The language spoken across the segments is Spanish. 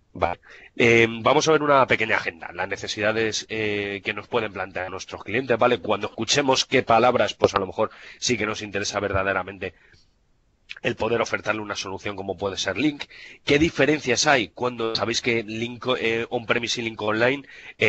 Vale. Vamos a ver una pequeña agenda, las necesidades que nos pueden plantear nuestros clientes, ¿vale? Cuando escuchemos qué palabras, pues a lo mejor sí que nos interesa verdaderamente el poder ofertarle una solución como puede ser Link. ¿Qué diferencias hay cuando sabéis que Link on-premise y Link online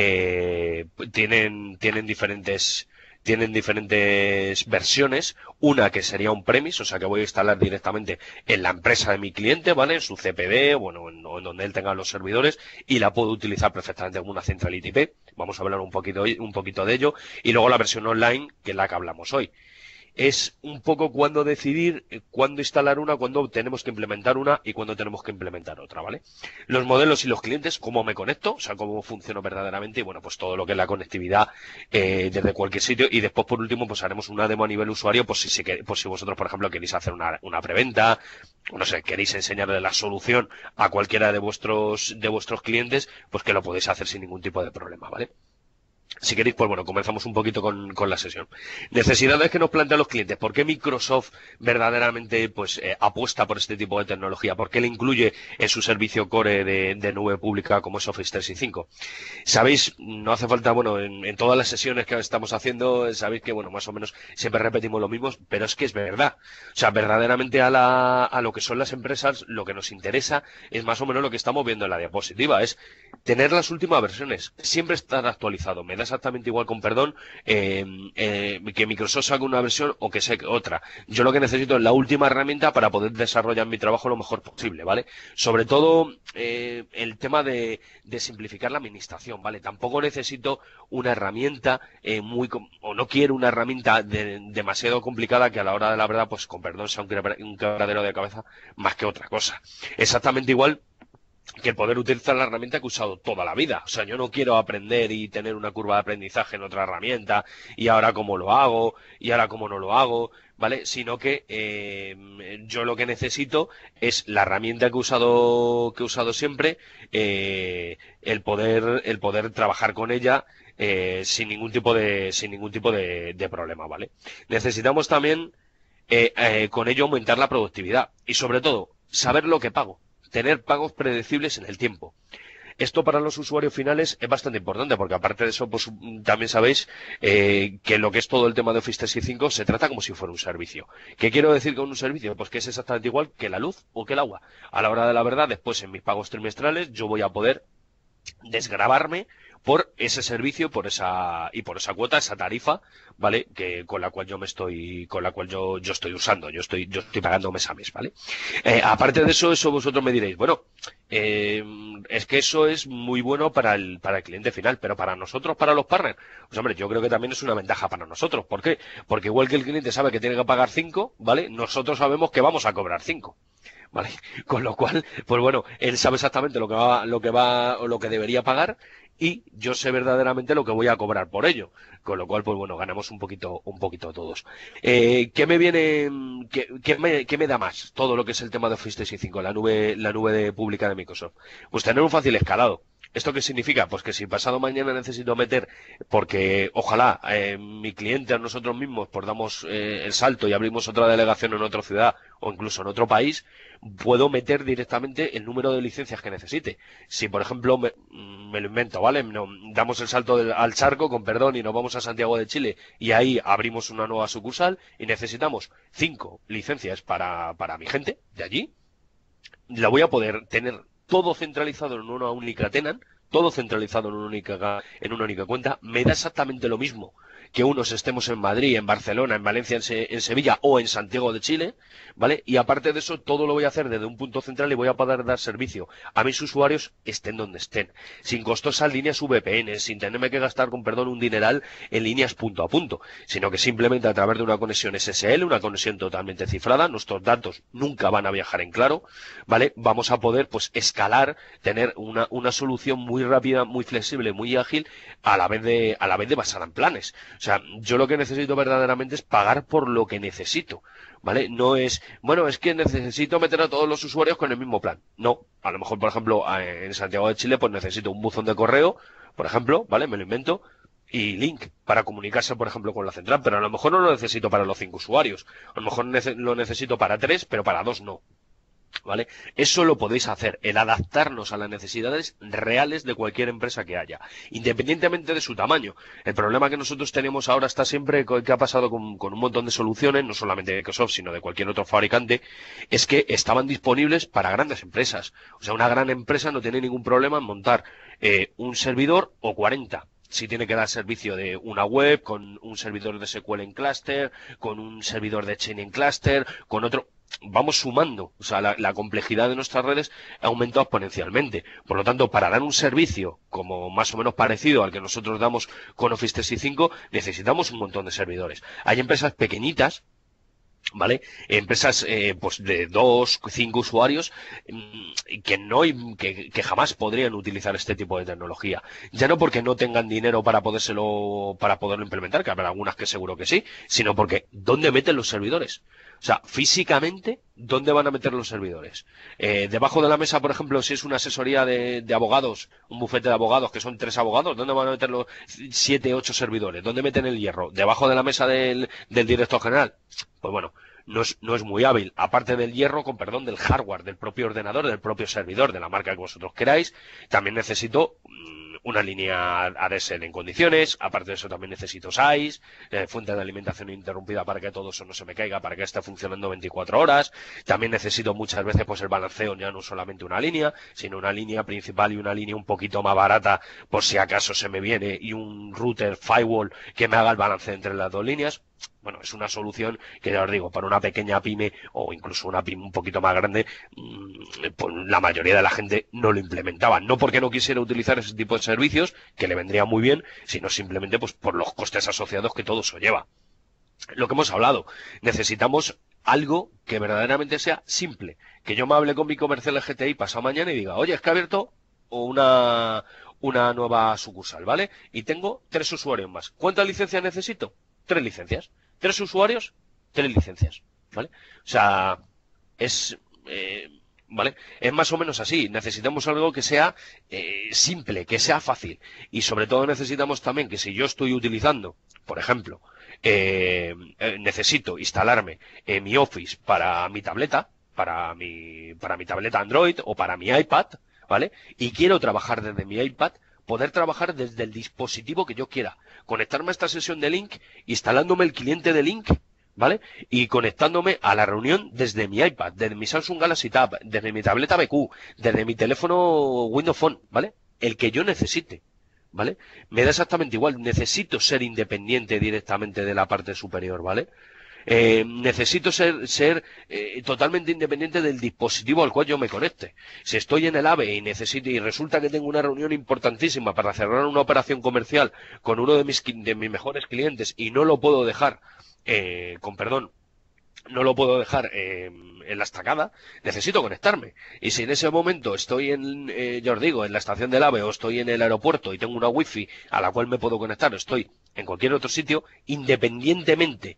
tienen diferentes versiones? Una que sería on-premise, o sea que voy a instalar directamente en la empresa de mi cliente, ¿vale? En su CPD, bueno, en donde él tenga los servidores, y la puedo utilizar perfectamente como una centralita IP. Vamos a hablar un poquito de ello. Y luego la versión online, que es la que hablamos hoy. Es un poco cuándo decidir, cuándo instalar una, cuándo tenemos que implementar una y cuándo tenemos que implementar otra, ¿vale? Los modelos y los clientes, cómo me conecto, o sea, cómo funciono verdaderamente y bueno, pues todo lo que es la conectividad desde cualquier sitio y después por último pues haremos una demo a nivel usuario pues si vosotros por ejemplo queréis hacer una preventa, o no sé, queréis enseñarle la solución a cualquiera de vuestros clientes, pues que lo podéis hacer sin ningún tipo de problema, ¿vale? Si queréis, pues bueno, comenzamos un poquito con la sesión. Necesidades que nos plantean los clientes. ¿Por qué Microsoft verdaderamente apuesta por este tipo de tecnología? ¿Por qué le incluye en su servicio core de nube pública como es Office 365? Sabéis, no hace falta, bueno, en todas las sesiones que estamos haciendo, sabéis que, bueno, más o menos siempre repetimos lo mismo, pero es que es verdad. O sea, verdaderamente a lo que son las empresas, lo que nos interesa es más o menos lo que estamos viendo en la diapositiva, es tener las últimas versiones, siempre estar actualizado. Me da exactamente igual, con perdón, que Microsoft saque una versión o que saque otra. Yo lo que necesito es la última herramienta para poder desarrollar mi trabajo lo mejor posible, ¿vale? Sobre todo el tema de simplificar la administración, ¿vale? Tampoco necesito una herramienta o no quiero una herramienta demasiado complicada que a la hora de la verdad, pues con perdón, sea un quebradero de cabeza más que otra cosa. Exactamente igual que el poder utilizar la herramienta que he usado toda la vida. O sea, yo no quiero aprender y tener una curva de aprendizaje en otra herramienta y ahora cómo lo hago y ahora cómo no lo hago, ¿vale? Sino que yo lo que necesito es la herramienta que he usado siempre, el poder trabajar con ella sin ningún tipo de problema, ¿vale? Necesitamos también con ello aumentar la productividad y sobre todo saber lo que pago, tener pagos predecibles en el tiempo. Esto para los usuarios finales es bastante importante porque aparte de eso, pues también sabéis que lo que es todo el tema de Office 365 se trata como si fuera un servicio. ¿Qué quiero decir con un servicio? Pues que es exactamente igual que la luz o que el agua. A la hora de la verdad, después en mis pagos trimestrales yo voy a poder desgravarme por ese servicio, por esa cuota, esa tarifa, ¿vale? Que con la cual yo estoy usando, yo estoy pagando mes a mes, ¿vale? Aparte de eso vosotros me diréis, bueno, eh, es que eso es muy bueno para el cliente final, pero para nosotros, para los partners, pues hombre, yo creo que también es una ventaja para nosotros. ¿Por qué? Porque igual que el cliente sabe que tiene que pagar 5, ¿vale? Nosotros sabemos que vamos a cobrar 5. ¿Vale? Con lo cual, pues bueno, él sabe exactamente lo que va o lo que debería pagar y yo sé verdaderamente lo que voy a cobrar por ello. Con lo cual, pues bueno, ganamos un poquito todos. ¿Qué me viene, qué me da más todo lo que es el tema de Office 365, la nube pública de Microsoft? Pues tener un fácil escalado. ¿Esto qué significa? Pues que si pasado mañana necesito meter, porque ojalá mi cliente a nosotros mismos pues damos el salto y abrimos otra delegación en otra ciudad o incluso en otro país, puedo meter directamente el número de licencias que necesite. Si, por ejemplo, me lo invento, ¿vale? Damos el salto al charco, con perdón, y nos vamos a Santiago de Chile y ahí abrimos una nueva sucursal y necesitamos 5 licencias para mi gente de allí, la voy a poder tener todo centralizado en una única tenant, todo centralizado en una única cuenta. Me da exactamente lo mismo que unos estemos en Madrid, en Barcelona, en Valencia, en Sevilla o en Santiago de Chile, ¿vale? Y aparte de eso, todo lo voy a hacer desde un punto central y voy a poder dar servicio a mis usuarios estén donde estén, sin costosas líneas VPN, sin tenerme que gastar, con perdón, un dineral en líneas punto a punto, sino que simplemente a través de una conexión SSL, una conexión totalmente cifrada, nuestros datos nunca van a viajar en claro, ¿vale? Vamos a poder, pues, escalar, tener una solución muy rápida, muy flexible, muy ágil, a la vez de basada en planes. O sea, yo lo que necesito verdaderamente es pagar por lo que necesito, ¿vale? No es, bueno, es que necesito meter a todos los usuarios con el mismo plan. No, a lo mejor, por ejemplo, en Santiago de Chile, pues necesito un buzón de correo, por ejemplo, ¿vale? Me lo invento. Y Link para comunicarse, por ejemplo, con la central, pero a lo mejor no lo necesito para los 5 usuarios. A lo mejor lo necesito para 3, pero para 2 no. ¿Vale? Eso lo podéis hacer, el adaptarnos a las necesidades reales de cualquier empresa que haya, independientemente de su tamaño. El problema que nosotros tenemos ahora está siempre, que ha pasado con un montón de soluciones, no solamente de Microsoft, sino de cualquier otro fabricante, es que estaban disponibles para grandes empresas. O sea, una gran empresa no tiene ningún problema en montar un servidor o 40. Si tiene que dar servicio de una web, con un servidor de SQL en cluster, con un servidor de Chain en cluster, con otro, vamos sumando, o sea, la complejidad de nuestras redes ha aumentado exponencialmente. Por lo tanto, para dar un servicio como más o menos parecido al que nosotros damos con Office 365, necesitamos un montón de servidores. Hay empresas pequeñitas, ¿vale? Empresas pues de 2, 5 usuarios que no que jamás podrían utilizar este tipo de tecnología. Ya no porque no tengan dinero para poderlo implementar, que habrá algunas que seguro que sí, sino porque ¿dónde meten los servidores? O sea, físicamente, ¿dónde van a meter los servidores? Debajo de la mesa, por ejemplo, si es una asesoría de abogados, un bufete de abogados que son 3 abogados, ¿dónde van a meter los 7, 8 servidores? ¿Dónde meten el hierro? ¿Debajo de la mesa del director general? Pues bueno, no es muy hábil. Aparte del hierro, con perdón, del hardware, del propio ordenador, del propio servidor, de la marca que vosotros queráis, también necesito una línea ADSL en condiciones. Aparte de eso, también necesito SAIS, fuente de alimentación ininterrumpida para que todo eso no se me caiga, para que esté funcionando 24 horas. También necesito muchas veces pues el balanceo, ya no solamente una línea, sino una línea principal y una línea un poquito más barata por si acaso se me viene, y un router firewall que me haga el balance entre las dos líneas. Bueno, es una solución que ya os digo, para una pequeña pyme o incluso una pyme un poquito más grande, pues la mayoría de la gente no lo implementaba. No porque no quisiera utilizar ese tipo de servicios, que le vendría muy bien, sino simplemente pues por los costes asociados que todo eso lleva. Lo que hemos hablado, necesitamos algo que verdaderamente sea simple. Que yo me hable con mi comercial GTI pasado mañana y diga, oye, es que ha abierto una nueva sucursal, ¿vale? Y tengo 3 usuarios más. ¿Cuántas licencias necesito? 3 licencias. 3 usuarios, 3 licencias, ¿vale? O sea, es, ¿vale? Es más o menos así. Necesitamos algo que sea simple, que sea fácil. Y sobre todo necesitamos también que si yo estoy utilizando, por ejemplo, necesito instalarme mi Office para mi tableta, para mi tableta Android o para mi iPad, ¿vale? Y quiero trabajar desde mi iPad, poder trabajar desde el dispositivo que yo quiera, conectarme a esta sesión de Link, instalándome el cliente de Link, ¿vale? Y conectándome a la reunión desde mi iPad, desde mi Samsung Galaxy Tab, desde mi tableta BQ, desde mi teléfono Windows Phone, ¿vale? El que yo necesite, ¿vale? Me da exactamente igual, necesito ser independiente directamente de la parte superior, ¿vale? Necesito ser totalmente independiente del dispositivo al cual yo me conecte. Si estoy en el AVE y resulta que tengo una reunión importantísima para cerrar una operación comercial con uno de mis mejores clientes y no lo puedo dejar, con perdón, no lo puedo dejar en la estacada, necesito conectarme. Y si en ese momento estoy ya os digo, en la estación del AVE o estoy en el aeropuerto y tengo una wifi a la cual me puedo conectar, o estoy en cualquier otro sitio, independientemente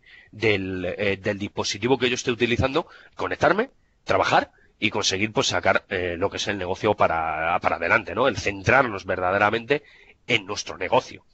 del dispositivo que yo esté utilizando, conectarme, trabajar y conseguir pues sacar lo que es el negocio para adelante, ¿no? El centrarnos verdaderamente en nuestro negocio.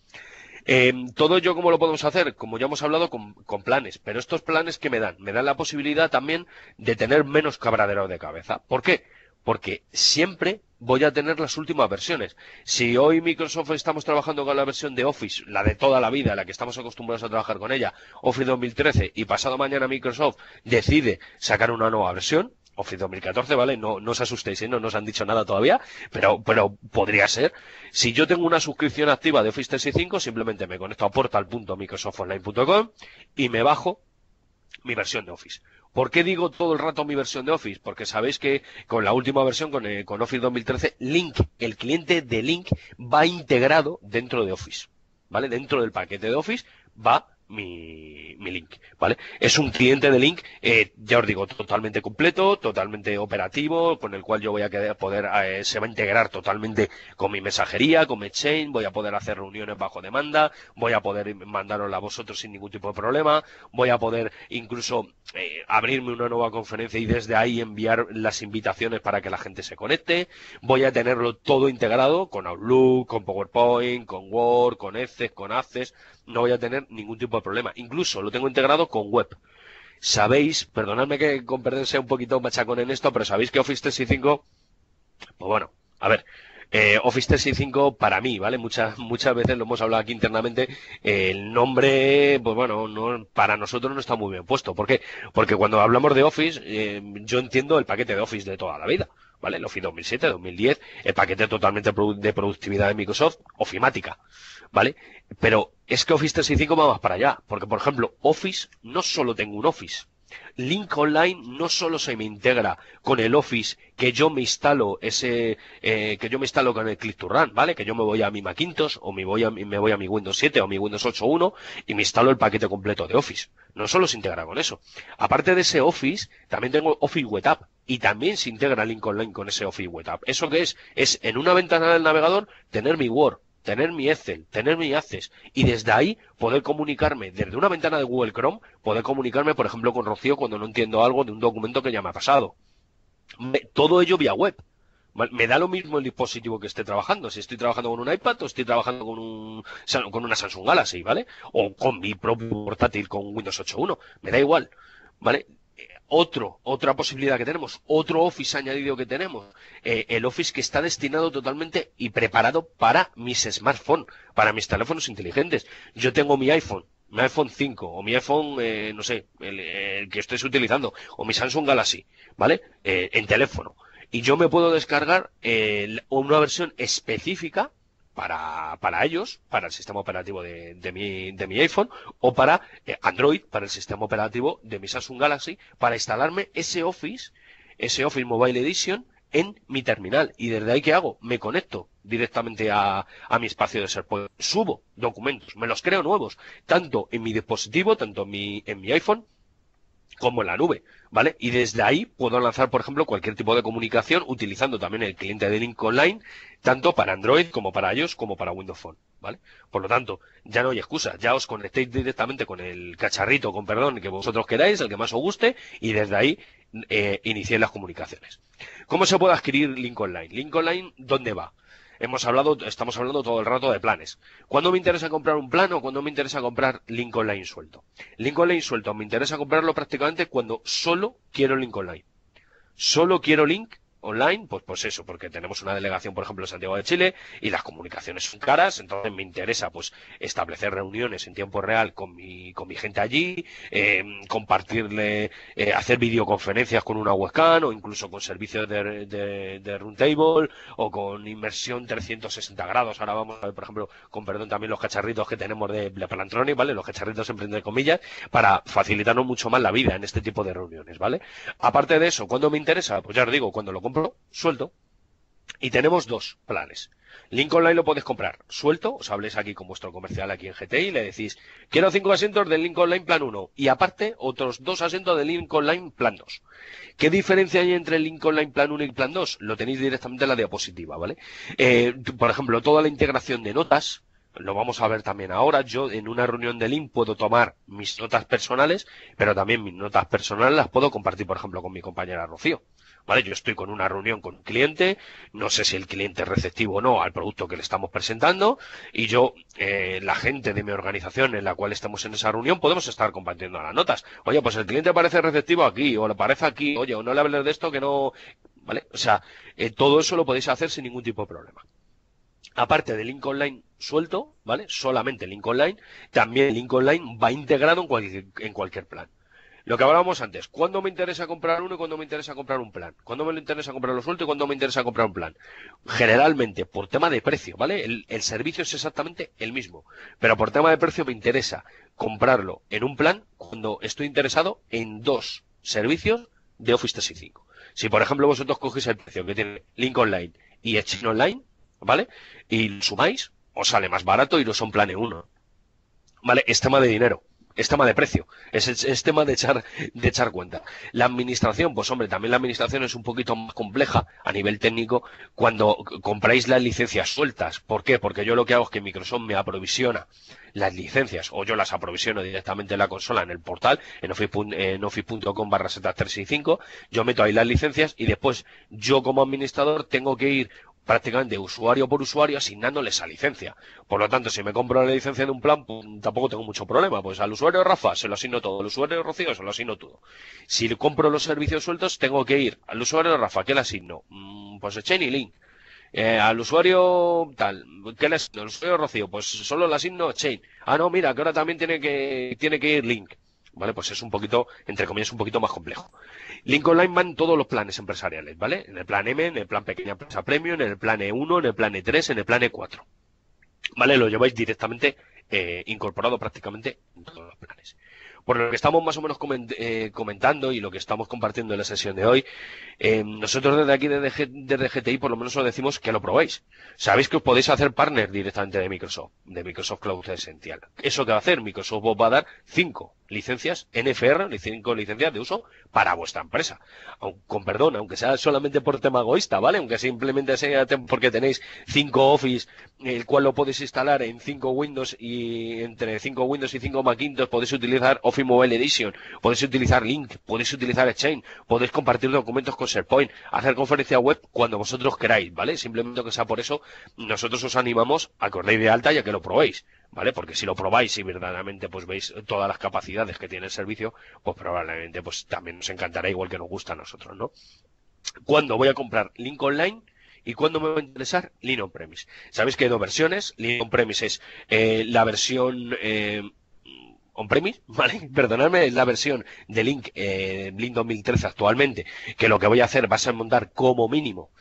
Todo ello, ¿cómo lo podemos hacer? Como ya hemos hablado, con planes. Pero estos planes, ¿qué me dan? Me dan la posibilidad también de tener menos cabradero de cabeza. ¿Por qué? Porque siempre voy a tener las últimas versiones. Si hoy Microsoft estamos trabajando con la versión de Office, la de toda la vida, la que estamos acostumbrados a trabajar con ella, Office 2013, y pasado mañana Microsoft decide sacar una nueva versión, Office 2014, ¿vale? No os asustéis, no nos han dicho nada todavía, pero podría ser. Si yo tengo una suscripción activa de Office 365, simplemente me conecto a portal.microsoftonline.com y me bajo mi versión de Office. ¿Por qué digo todo el rato mi versión de Office? Porque sabéis que con la última versión, con Office 2013, Link, el cliente de Link, va integrado dentro de Office, ¿vale? Dentro del paquete de Office va mi Link, ¿vale? Es un cliente de Link, ya os digo, totalmente completo, totalmente operativo, con el cual yo voy a poder, se va a integrar totalmente con mi mensajería, con mi Exchange, voy a poder hacer reuniones bajo demanda, voy a poder mandarosla a vosotros sin ningún tipo de problema, voy a poder incluso abrirme una nueva conferencia y desde ahí enviar las invitaciones para que la gente se conecte, voy a tenerlo todo integrado con Outlook, con PowerPoint, con Word, con Excel, con Access, no voy a tener ningún tipo de problema. Incluso lo tengo integrado con web. sabéis, perdonadme que con perdón sea un poquito machacón en esto, pero sabéis que Office 365, pues bueno, a ver, Office 365 para mí, ¿vale? Muchas veces lo hemos hablado aquí internamente, el nombre, pues bueno, no, para nosotros no está muy bien puesto. ¿Por qué? Porque cuando hablamos de Office, yo entiendo el paquete de Office de toda la vida, ¿vale? El Office 2007, 2010, el paquete totalmente de productividad de Microsoft, Ofimática, ¿vale? Pero es que Office 365 va más para allá, porque por ejemplo, Office, no solo tengo un Office. Link Online no solo se me integra con el Office que yo me instalo que yo me instalo con el Click to Run, ¿vale? Que yo me voy a mi Macintosh o me voy a mi Windows 7 o mi Windows 8.1 y me instalo el paquete completo de Office. No solo se integra con eso. Aparte de ese Office, también tengo Office Web App y también se integra Link Online con ese Office Web App. ¿Eso qué es? Es en una ventana del navegador tener mi Word, tener mi Excel, tener mi Access y desde ahí poder comunicarme desde una ventana de Google Chrome, poder comunicarme, por ejemplo, con Rocío cuando no entiendo algo de un documento que ya me ha pasado. Todo ello vía web. Me da lo mismo el dispositivo que esté trabajando, si estoy trabajando con un iPad o estoy trabajando con una Samsung Galaxy, ¿vale? O con mi propio portátil con Windows 8.1, me da igual, ¿vale? Otra posibilidad que tenemos, otro Office añadido que tenemos, el Office que está destinado totalmente y preparado para mis smartphones, para mis teléfonos inteligentes. Yo tengo mi iPhone 5 o mi iPhone, no sé, el que estés utilizando, o mi Samsung Galaxy, ¿vale? En teléfono. Y yo me puedo descargar una versión específica para ellos, para el sistema operativo de mi iPhone, o para Android, para el sistema operativo de mi Samsung Galaxy, para instalarme ese Office Mobile Edition en mi terminal. Y desde ahí, ¿qué hago? Me conecto directamente a mi espacio de SharePoint. Subo documentos, me los creo nuevos, tanto en mi dispositivo, tanto en mi iPhone, como en la nube, ¿vale? Y desde ahí puedo lanzar, por ejemplo, cualquier tipo de comunicación utilizando también el cliente de Link Online, tanto para Android como para iOS como para Windows Phone, ¿vale? Por lo tanto, ya no hay excusa, ya os conectéis directamente con el cacharrito, con perdón, que vosotros queráis, el que más os guste, y desde ahí iniciéis las comunicaciones. ¿Cómo se puede adquirir Link Online? Link Online, ¿dónde va? Estamos hablando todo el rato de planes. ¿Cuándo me interesa comprar un plan o cuándo me interesa comprar Link Online suelto? Link Online suelto me interesa comprarlo prácticamente cuando solo quiero Link Online. Solo quiero Link Online, pues eso, porque tenemos una delegación, por ejemplo, en Santiago de Chile y las comunicaciones son caras, entonces me interesa pues establecer reuniones en tiempo real con mi gente allí, compartirle, hacer videoconferencias con una webcam o incluso con servicios de Roundtable o con inmersión 360 grados. Ahora vamos a ver, por ejemplo, con perdón también los cacharritos que tenemos de Plantronic, ¿vale? Los cacharritos entre comillas, para facilitarnos mucho más la vida en este tipo de reuniones, ¿vale? Aparte de eso, ¿cuándo me interesa? Pues ya os digo, cuando lo compro suelto. Y tenemos dos planes. Link Online lo podéis comprar suelto, os habléis aquí con vuestro comercial aquí en GTI y le decís, quiero 5 asientos del Link Online Plan 1 y aparte otros 2 asientos del Link Online Plan 2. ¿Qué diferencia hay entre el Link Online Plan 1 y Plan 2? Lo tenéis directamente en la diapositiva, ¿vale? Por ejemplo, toda la integración de notas, lo vamos a ver también ahora. Yo en una reunión de Link puedo tomar mis notas personales, pero también mis notas personales las puedo compartir, por ejemplo, con mi compañera Rocío. ¿Vale? Yo estoy con una reunión con un cliente, no sé si el cliente es receptivo o no al producto que le estamos presentando, y yo, la gente de mi organización en la cual estamos en esa reunión, podemos estar compartiendo las notas. Oye, pues el cliente parece receptivo aquí, o le parece aquí, oye, o no le hables de esto que no, ¿vale? O sea, todo eso lo podéis hacer sin ningún tipo de problema. Aparte de Link Online suelto, ¿vale? Solamente Link Online, también Link Online va integrado en cualquier plan. Lo que hablábamos antes, ¿cuándo me interesa comprar uno y cuándo me interesa comprar un plan? ¿Cuándo me interesa comprarlo suelto y cuándo me interesa comprar un plan? Generalmente, por tema de precio, ¿vale? El servicio es exactamente el mismo, pero por tema de precio me interesa comprarlo en un plan cuando estoy interesado en dos servicios de Office 365. Si, por ejemplo, vosotros cogéis el precio que tiene Link Online y Exchange Online, ¿vale? Y lo sumáis, os sale más barato y no son planes uno. ¿Vale? Es tema de dinero. Es tema de precio, es tema de echar cuenta. La administración, pues hombre, también la administración es un poquito más compleja a nivel técnico cuando compráis las licencias sueltas. ¿Por qué? Porque yo lo que hago es que Microsoft me aprovisiona las licencias o yo las aprovisiono directamente en la consola, en el portal, en office.com/setup365, yo meto ahí las licencias y después yo como administrador tengo que ir prácticamente usuario por usuario asignándole esa licencia. Por lo tanto, si me compro la licencia de un plan, pues, tampoco tengo mucho problema. Pues al usuario Rafa se lo asigno todo, al usuario Rocío se lo asigno todo. Si le compro los servicios sueltos, tengo que ir al usuario Rafa, ¿qué le asigno? Pues Chain y Link. Al usuario tal, ¿qué le asigno? Al usuario Rocío, pues solo le asigno Chain. Ah, no, mira, que ahora también tiene que ir Link. ¿Vale? Pues es un poquito, entre comillas, un poquito más complejo. Link Online van todos los planes empresariales, ¿vale? En el plan M, en el plan Pequeña Empresa Premium, en el plan E1, en el plan E3, en el plan E4. ¿Vale? Lo lleváis directamente incorporado prácticamente en todos los planes. Por lo que estamos más o menos comentando y lo que estamos compartiendo en la sesión de hoy, nosotros desde aquí, desde GTI, por lo menos os decimos que lo probéis. Sabéis que os podéis hacer partner directamente de Microsoft Cloud Essential. ¿Eso qué va a hacer? Microsoft os va a dar 5 licencias NFR, 5 licencias de uso para vuestra empresa. Con perdón, aunque sea solamente por tema egoísta, ¿vale? Aunque simplemente sea porque tenéis 5 Office, el cual lo podéis instalar en 5 Windows y entre 5 Windows y 5 Macintosh podéis utilizar Office Mobile Edition, podéis utilizar Link, podéis utilizar Exchange, podéis compartir documentos con SharePoint, hacer conferencia web cuando vosotros queráis, ¿vale? Simplemente que sea por eso, nosotros os animamos a que os deis de alta y a que lo probéis, ¿vale? Porque si lo probáis y verdaderamente pues veis todas las capacidades que tiene el servicio, pues probablemente pues también nos encantará igual que nos gusta a nosotros, ¿no? ¿Cuándo voy a comprar Link Online? ¿Y cuándo me va a interesar Link On-Premise? Sabéis que hay dos versiones. Link On-Premise es la versión on-premise, ¿vale? Perdonadme, es la versión de Link, Link 2013 actualmente, que lo que voy a hacer va a ser montar como mínimo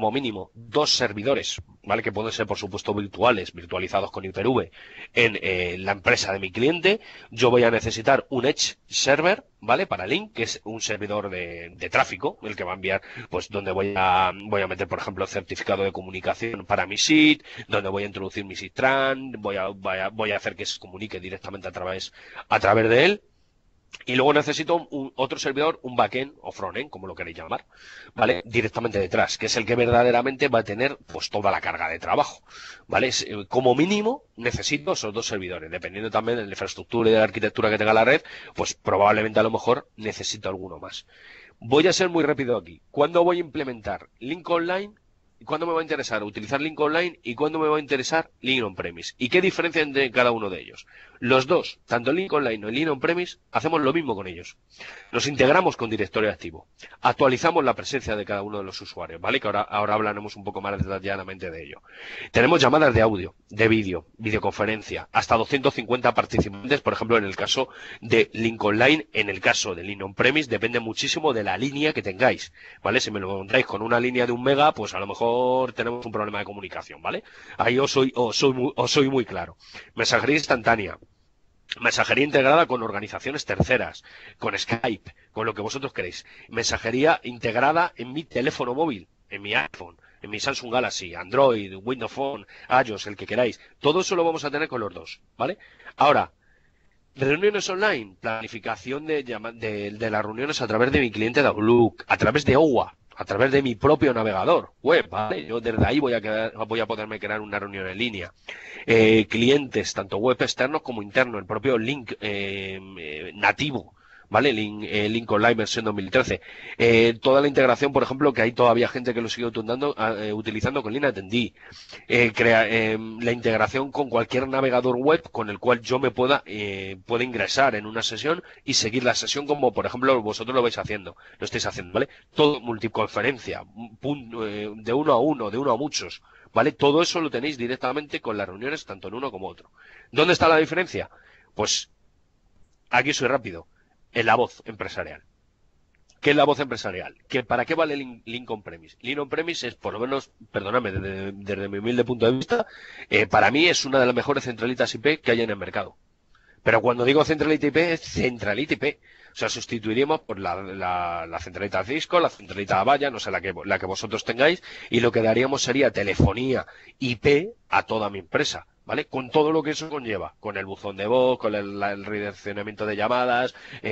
2 servidores, ¿vale? Que pueden ser, por supuesto, virtualizados con Hyper-V en la empresa de mi cliente. Yo voy a necesitar un Edge server, ¿vale? Para Link, que es un servidor de tráfico, el que va a enviar, pues, donde voy a meter, por ejemplo, certificado de comunicación para mi SID, donde voy a introducir mi SID-TRAN, voy a hacer que se comunique directamente a través de él. Y luego necesito otro servidor, un backend o frontend, como lo queréis llamar, ¿vale? Directamente detrás, que es el que verdaderamente va a tener pues toda la carga de trabajo, ¿vale? Como mínimo necesito esos 2 servidores, dependiendo también de la infraestructura y de la arquitectura que tenga la red, pues probablemente a lo mejor necesito alguno más. Voy a ser muy rápido aquí. ¿Cuándo voy a implementar Link Online? ¿Cuándo me va a interesar utilizar Link Online y cuándo me va a interesar Link On-Premise? ¿Y qué diferencia entre cada uno de ellos? Los dos, tanto Link Online o Link On-Premise, hacemos lo mismo con ellos. Nos integramos con directorio activo. Actualizamos la presencia de cada uno de los usuarios, ¿vale? Que ahora hablaremos un poco más detalladamente de ello. Tenemos llamadas de audio, de vídeo, videoconferencia, hasta 250 participantes, por ejemplo, en el caso de Link Online. En el caso de Link On-Premise depende muchísimo de la línea que tengáis, ¿vale? Si me lo encontráis con una línea de 1 mega, pues a lo mejor tenemos un problema de comunicación, ¿vale? Ahí os soy muy claro. Mensajería instantánea. Mensajería integrada con organizaciones terceras, con Skype, con lo que vosotros queréis. Mensajería integrada en mi teléfono móvil, en mi iPhone, en mi Samsung Galaxy, Android, Windows Phone, iOS, el que queráis. Todo eso lo vamos a tener con los dos, ¿vale? Ahora, reuniones online, planificación de las reuniones a través de mi cliente de Outlook, a través de OWA, a través de mi propio navegador web, ¿vale? Yo desde ahí voy a poderme crear una reunión en línea. Clientes, tanto web externos como internos, el propio Link nativo, ¿vale? Link Online versión 2013. Toda la integración, por ejemplo, que hay todavía gente que lo sigue utilizando con Link Attendee. La integración con cualquier navegador web con el cual yo me pueda ingresar en una sesión y seguir la sesión como, por ejemplo, vosotros lo estáis haciendo, ¿vale? Todo multiconferencia, de uno a uno, de uno a muchos, ¿vale? Todo eso lo tenéis directamente con las reuniones, tanto en uno como otro. ¿Dónde está la diferencia? Pues aquí soy rápido. En la voz empresarial. ¿Qué es la voz empresarial? ¿Para qué vale Link On-Premise? Link On-Premise es, por lo menos, perdóname, desde mi humilde punto de vista, para mí es una de las mejores centralitas IP que hay en el mercado. Pero cuando digo centralita IP, es centralita IP. O sea, sustituiríamos por la centralita Cisco, la centralita Avaya, no sé, la que vosotros tengáis, y lo que daríamos sería telefonía IP a toda mi empresa, ¿vale? Con todo lo que eso conlleva, con el buzón de voz, con el redireccionamiento de llamadas,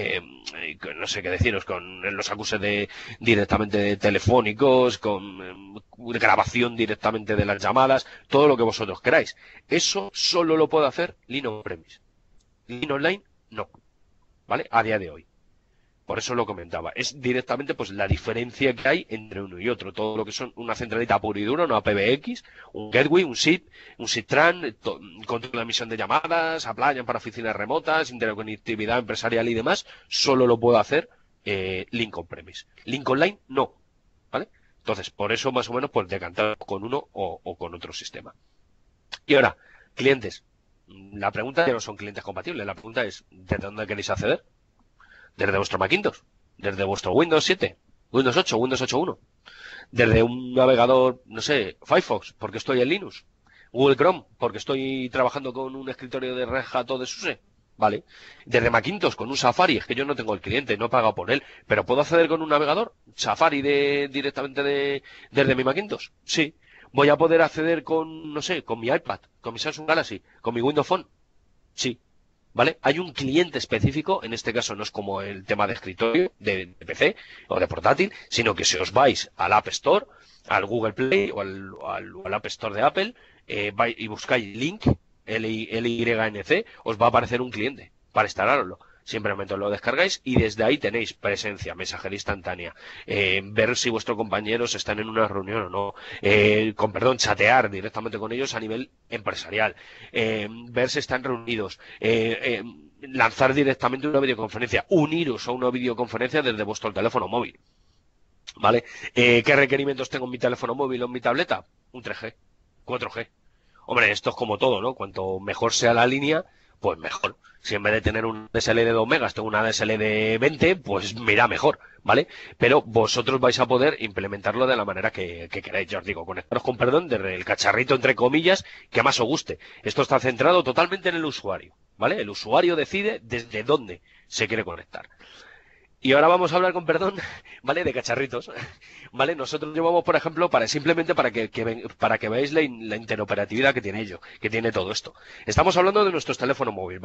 no sé qué deciros, con los acuses directamente telefónicos, con grabación directamente de las llamadas, todo lo que vosotros queráis. Eso solo lo puede hacer Link On-Premise. Link Online, no. ¿Vale? A día de hoy. Por eso lo comentaba. Es directamente pues la diferencia que hay entre uno y otro. Todo lo que son una centralita pura y dura, una PBX, un gateway, un SIP, un SIP-TRAN, control de emisión de llamadas, aplayan para oficinas remotas, interconectividad empresarial y demás, solo lo puedo hacer Link on-premise. Link online, no. ¿Vale? Entonces, por eso más o menos pues decantar con uno o con otro sistema. Y ahora, clientes. La pregunta ya no son clientes compatibles. La pregunta es, ¿desde dónde queréis acceder? Desde vuestro Macintosh, desde vuestro Windows 7, Windows 8, Windows 8.1, desde un navegador, no sé, Firefox, porque estoy en Linux, Google Chrome, porque estoy trabajando con un escritorio de Red Hat o de SUSE, ¿vale? Desde Macintosh, con un Safari, es que yo no tengo el cliente, no he pagado por él, pero ¿puedo acceder con un navegador? Safari directamente desde mi Macintosh, sí. Voy a poder acceder con, no sé, con mi iPad, con mi Samsung Galaxy, con mi Windows Phone, sí. ¿Vale? Hay un cliente específico, en este caso no es como el tema de escritorio, de PC o de portátil, sino que si os vais al App Store, al Google Play o al App Store de Apple, vais y buscáis Link, L-Y-N-C, os va a aparecer un cliente para instalároslo. Simplemente lo descargáis y desde ahí tenéis presencia, mensajería instantánea, ver si vuestros compañeros están en una reunión o no, chatear directamente con ellos a nivel empresarial, ver si están reunidos, lanzar directamente una videoconferencia, uniros a una videoconferencia desde vuestro teléfono móvil, ¿vale? ¿Qué requerimientos tengo en mi teléfono móvil o en mi tableta? Un 3G, 4G. Hombre, esto es como todo, ¿no? Cuanto mejor sea la línea, pues mejor. Si en vez de tener un DSL de 2 megas tengo una DSL de 20, pues mira mejor, ¿vale? Pero vosotros vais a poder implementarlo de la manera que queráis. Ya os digo, conectaros con perdón desde el cacharrito, entre comillas, que más os guste. Esto está centrado totalmente en el usuario, ¿vale? El usuario decide desde dónde se quiere conectar. Y ahora vamos a hablar con perdón, ¿vale? De cacharritos, ¿vale? Nosotros llevamos, por ejemplo, simplemente para que veáis la interoperatividad que tiene ello, que tiene todo esto. Estamos hablando de nuestros teléfonos móviles,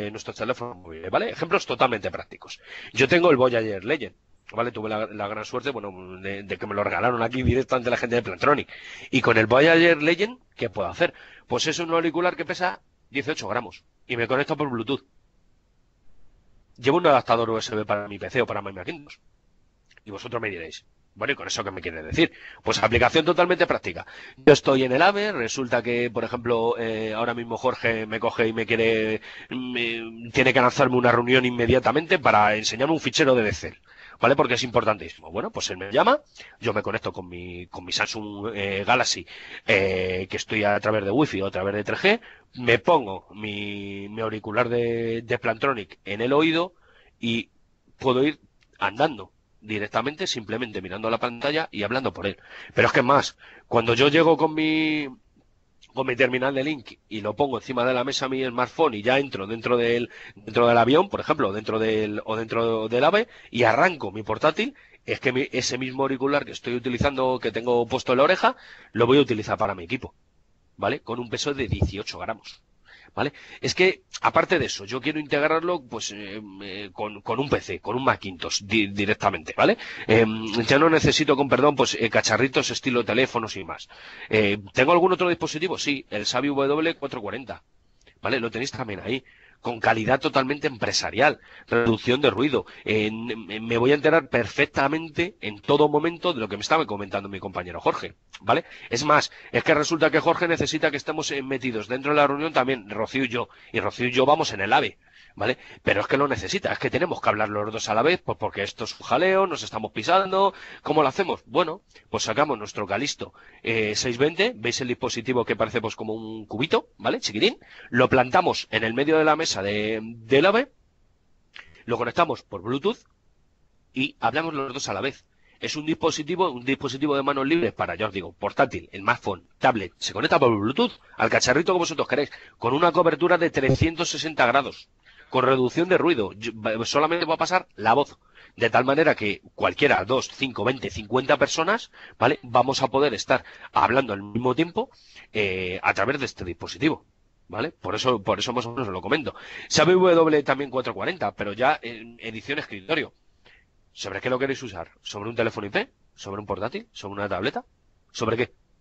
¿vale? Ejemplos totalmente prácticos. Yo tengo el Voyager Legend, ¿vale? Tuve la gran suerte, bueno, de que me lo regalaron aquí directamente la gente de Plantronic. Y con el Voyager Legend, ¿qué puedo hacer? Pues es un auricular que pesa 18 gramos y me conecto por Bluetooth. Llevo un adaptador USB para mi PC o para mi Macintosh. Y vosotros me diréis, bueno, ¿y con eso qué me quiere decir? Pues aplicación totalmente práctica. Yo estoy en el AVE, resulta que, por ejemplo, ahora mismo Jorge me coge y tiene que lanzarme una reunión inmediatamente para enseñarme un fichero de Excel. ¿Vale? Porque es importantísimo. Bueno, pues él me llama, yo me conecto con mi Samsung Galaxy, que estoy a través de Wi-Fi o a través de 3G, me pongo mi auricular de Plantronic en el oído y puedo ir andando directamente, simplemente mirando la pantalla y hablando por él. Pero es que más, cuando yo llego con mi terminal de Link y lo pongo encima de la mesa mi smartphone y ya entro dentro del avión, por ejemplo, dentro del AVE y arranco mi portátil, es que ese mismo auricular que estoy utilizando, que tengo puesto en la oreja, lo voy a utilizar para mi equipo, ¿vale? Con un peso de 18 gramos. ¿Vale? Es que, aparte de eso, yo quiero integrarlo pues con un PC, con un Macintosh directamente, ¿vale? Ya no necesito, con perdón, pues cacharritos estilo teléfonos y más. ¿Tengo algún otro dispositivo? Sí, el Savvy W440, ¿vale? Lo tenéis también ahí, con calidad totalmente empresarial, reducción de ruido. Me voy a enterar perfectamente en todo momento de lo que me estaba comentando mi compañero Jorge, ¿vale? Es más, es que resulta que Jorge necesita que estemos metidos dentro de la reunión también, Rocío y yo vamos en el AVE, ¿vale? Pero es que lo necesita, es que tenemos que hablar los dos a la vez, pues porque esto es un jaleo, nos estamos pisando. ¿Cómo lo hacemos? Bueno, pues sacamos nuestro Calisto 620, veis el dispositivo que parece pues como un cubito, ¿vale? Chiquitín, lo plantamos en el medio de la mesa del AVE, lo conectamos por Bluetooth y hablamos los dos a la vez. Es un dispositivo de manos libres para, ya os digo, portátil, el smartphone, tablet, se conecta por Bluetooth al cacharrito que vosotros queréis, con una cobertura de 360 grados, con reducción de ruido, solamente va a pasar la voz, de tal manera que cualquiera, 2, 5, 20, 50 personas, ¿vale? Vamos a poder estar hablando al mismo tiempo a través de este dispositivo. ¿Vale? Por eso más o menos os lo comento. Sabe W también 440, pero ya en edición escritorio. ¿Sobre qué lo queréis usar? ¿Sobre un teléfono IP? ¿Sobre un portátil? ¿Sobre una tableta? ¿Sobre qué?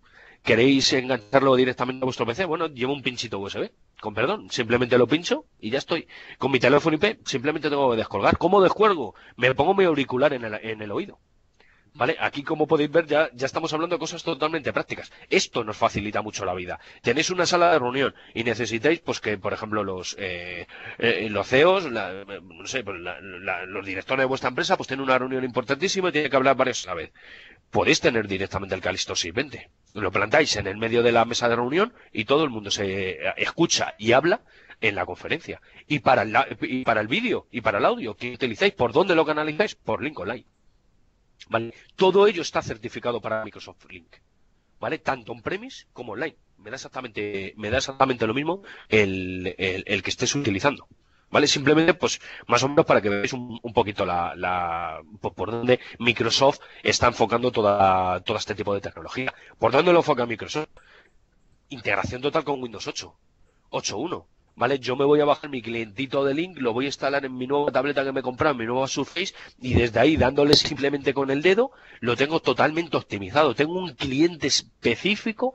¿Queréis engancharlo directamente a vuestro PC? Bueno, llevo un pinchito USB, con perdón. Simplemente lo pincho y ya estoy. Con mi teléfono IP simplemente tengo que descolgar. ¿Cómo descuelgo? Me pongo mi auricular en el oído. ¿Vale? Aquí, como podéis ver, ya estamos hablando de cosas totalmente prácticas. Esto nos facilita mucho la vida. Tenéis una sala de reunión y necesitáis, pues que, por ejemplo, los CEOs, no sé, pues, los directores de vuestra empresa, pues tienen una reunión importantísima y tienen que hablar varios a la vez. Podéis tener directamente el Callisto 620. Lo plantáis en el medio de la mesa de reunión y todo el mundo se escucha y habla en la conferencia. Y para el vídeo y para el audio, ¿qué utilizáis? ¿Por dónde lo canalizáis? Por link online. ¿Vale? Todo ello está certificado para Microsoft Link, ¿vale? Tanto on-premise como online. Me da exactamente lo mismo el que estés utilizando, ¿vale? Simplemente, pues, más o menos para que veáis un poquito por dónde Microsoft está enfocando todo este tipo de tecnología. ¿Por dónde lo enfoca Microsoft? Integración total con Windows 8, 8.1. ¿Vale? Yo me voy a bajar mi clientito de Link, lo voy a instalar en mi nueva tableta que me he comprado, en mi nueva Surface, y desde ahí, dándole simplemente con el dedo, lo tengo totalmente optimizado. Tengo un cliente específico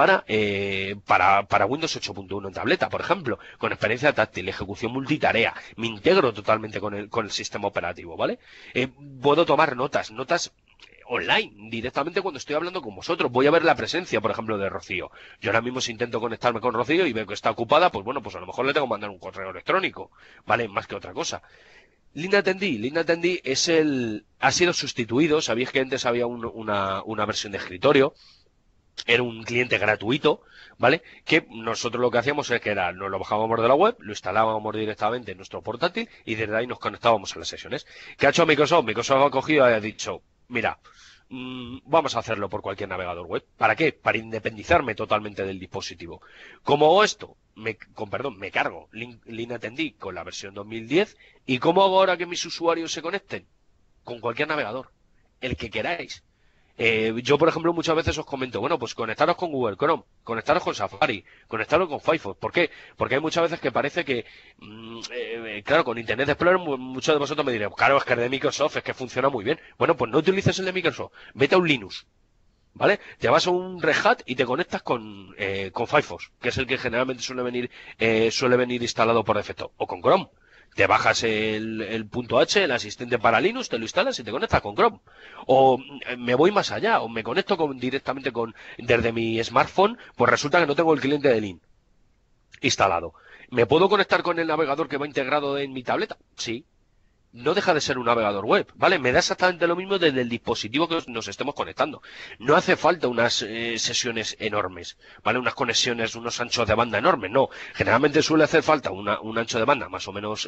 para Windows 8.1 en tableta, por ejemplo, con experiencia táctil, ejecución multitarea. Me integro totalmente con el sistema operativo, ¿vale? Puedo tomar notas online, directamente cuando estoy hablando con vosotros. Voy a ver la presencia, por ejemplo, de Rocío. Yo ahora mismo si intento conectarme con Rocío y veo que está ocupada, pues bueno, pues a lo mejor le tengo que mandar un correo electrónico, ¿vale? Más que otra cosa. LinAttendee ha sido sustituido. Sabéis que antes había una versión de escritorio. Era un cliente gratuito, ¿vale? Que nosotros lo que hacíamos es que nos lo bajábamos de la web, lo instalábamos directamente en nuestro portátil y desde ahí nos conectábamos a las sesiones. ¿Qué ha hecho Microsoft? Microsoft ha cogido y ha dicho, mira, vamos a hacerlo por cualquier navegador web. ¿Para qué? Para independizarme totalmente del dispositivo. ¿Cómo hago esto? Me cargo LinAttendee con la versión 2010. ¿Y cómo hago ahora que mis usuarios se conecten? Con cualquier navegador, el que queráis. Yo, por ejemplo, muchas veces os comento, bueno, pues conectaros con Google Chrome, conectaros con Safari, conectaros con Firefox. ¿Por qué? Porque hay muchas veces que parece que, claro, con Internet Explorer muchos de vosotros me diréis, claro, es que el de Microsoft es que funciona muy bien. Bueno, pues no utilices el de Microsoft, vete a un Linux, ¿vale? Te vas a un Red Hat y te conectas con Firefox, que es el que generalmente suele venir instalado por defecto, o con Chrome. Te bajas el .h, el asistente para Linux, te lo instalas y te conectas con Chrome. O me voy más allá, o me conecto directamente desde mi smartphone, pues resulta que no tengo el cliente de Link instalado. ¿Me puedo conectar con el navegador que va integrado en mi tableta? Sí. No deja de ser un navegador web, ¿vale? Me da exactamente lo mismo desde el dispositivo que nos estemos conectando. No hace falta unas sesiones enormes, ¿vale? Unas conexiones, unos anchos de banda enormes, no. Generalmente suele hacer falta un ancho de banda más o menos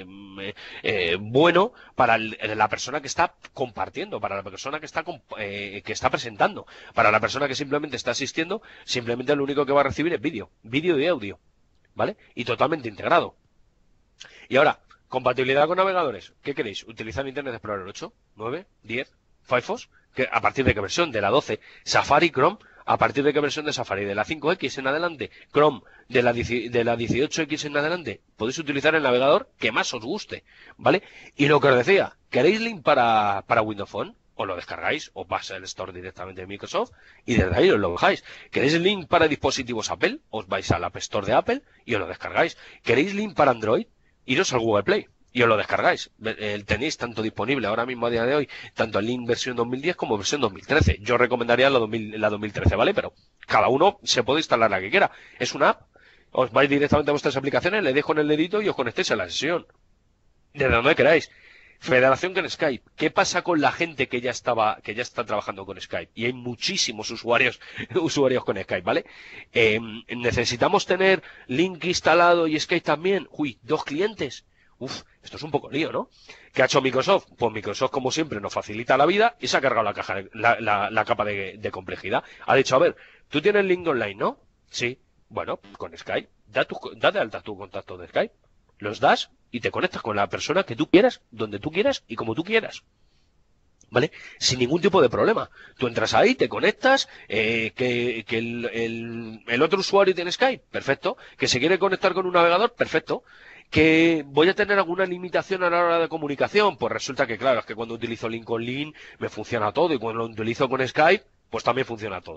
bueno para la persona que está compartiendo, para la persona que está presentando, para la persona que simplemente está asistiendo, simplemente lo único que va a recibir es vídeo y audio, ¿vale? Y totalmente integrado. Y ahora, compatibilidad con navegadores. ¿Qué queréis? ¿Utilizar Internet Explorer 8, 9, 10, Firefox? ¿A partir de qué versión? De la 12. Safari, Chrome. ¿A partir de qué versión de Safari? ¿De la 5X en adelante? Chrome, de la 18X en adelante. Podéis utilizar el navegador que más os guste, ¿vale? Y lo que os decía, ¿queréis link para Windows Phone? Os lo descargáis, os vais al store directamente de Microsoft y desde ahí os lo bajáis. ¿Queréis el link para dispositivos Apple? Os vais al App Store de Apple y os lo descargáis. ¿Queréis link para Android? Iros al Google Play y os lo descargáis. Tenéis tanto disponible ahora mismo a día de hoy, tanto el link versión 2010 como versión 2013. Yo recomendaría la 2013, ¿vale? Pero cada uno se puede instalar la que quiera. Es una app. Os vais directamente a vuestras aplicaciones, le dejo en el dedito y os conectéis a la sesión. Desde donde queráis. Federación con Skype. ¿Qué pasa con la gente que ya está trabajando con Skype? Y hay muchísimos usuarios con Skype, ¿vale? Necesitamos tener Link instalado y Skype también. Uy, 2 clientes. Uf, esto es un poco lío, ¿no? ¿Qué ha hecho Microsoft? Pues Microsoft, como siempre, nos facilita la vida y se ha cargado la capa de complejidad. Ha dicho, a ver, tú tienes Link online, ¿no? Sí. Bueno, con Skype. Da de alta tu contacto de Skype. Los das y te conectas con la persona que tú quieras, donde tú quieras y como tú quieras. ¿Vale? Sin ningún tipo de problema. Tú entras ahí, te conectas, que el otro usuario tiene Skype, perfecto. Que se quiere conectar con un navegador, perfecto. Que voy a tener alguna limitación a la hora de comunicación, pues resulta que claro, es que cuando utilizo Link on Link me funciona todo y cuando lo utilizo con Skype, pues también funciona todo.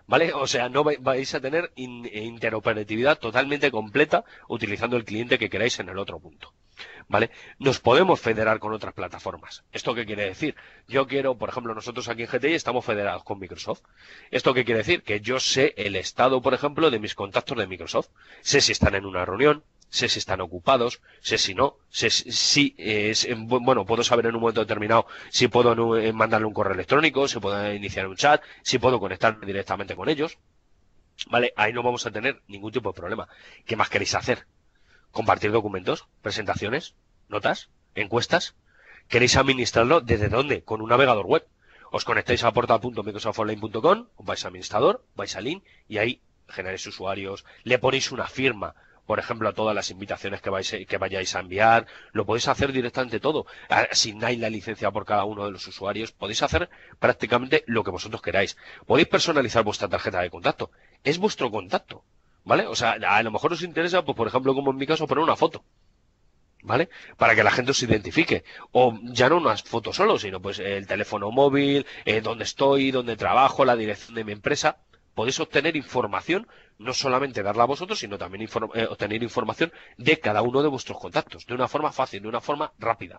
¿vale? O sea, no vais a tener interoperatividad totalmente completa utilizando el cliente que queráis en el otro punto. ¿Vale? Nos podemos federar con otras plataformas. ¿Esto qué quiere decir? Yo quiero, por ejemplo, nosotros aquí en GTI estamos federados con Microsoft. ¿Esto qué quiere decir? Que yo sé el estado, por ejemplo, de mis contactos de Microsoft. Sé si están en una reunión, sé si están ocupados, sé si no, sé si, bueno, puedo saber en un momento determinado si puedo mandarle un correo electrónico, si puedo iniciar un chat, si puedo conectarme directamente con ellos. ¿Vale? Ahí no vamos a tener ningún tipo de problema. ¿Qué más queréis hacer? ¿Compartir documentos, presentaciones, notas, encuestas? ¿Queréis administrarlo desde dónde? Con un navegador web. Os conectáis a portal.microsoftonline.com, os vais a administrador, vais a link y ahí generáis usuarios, le ponéis una firma, por ejemplo, a todas las invitaciones que vayáis a enviar, lo podéis hacer directamente todo. Asignáis la licencia por cada uno de los usuarios, podéis hacer prácticamente lo que vosotros queráis. Podéis personalizar vuestra tarjeta de contacto. Es vuestro contacto. ¿Vale? O sea, a lo mejor os interesa, pues por ejemplo, como en mi caso, poner una foto. ¿Vale? Para que la gente os identifique. O ya no unas fotos solo, sino pues el teléfono móvil, dónde estoy, dónde trabajo, la dirección de mi empresa. Podéis obtener información, no solamente darla a vosotros, sino también obtener información de cada uno de vuestros contactos, de una forma fácil, de una forma rápida.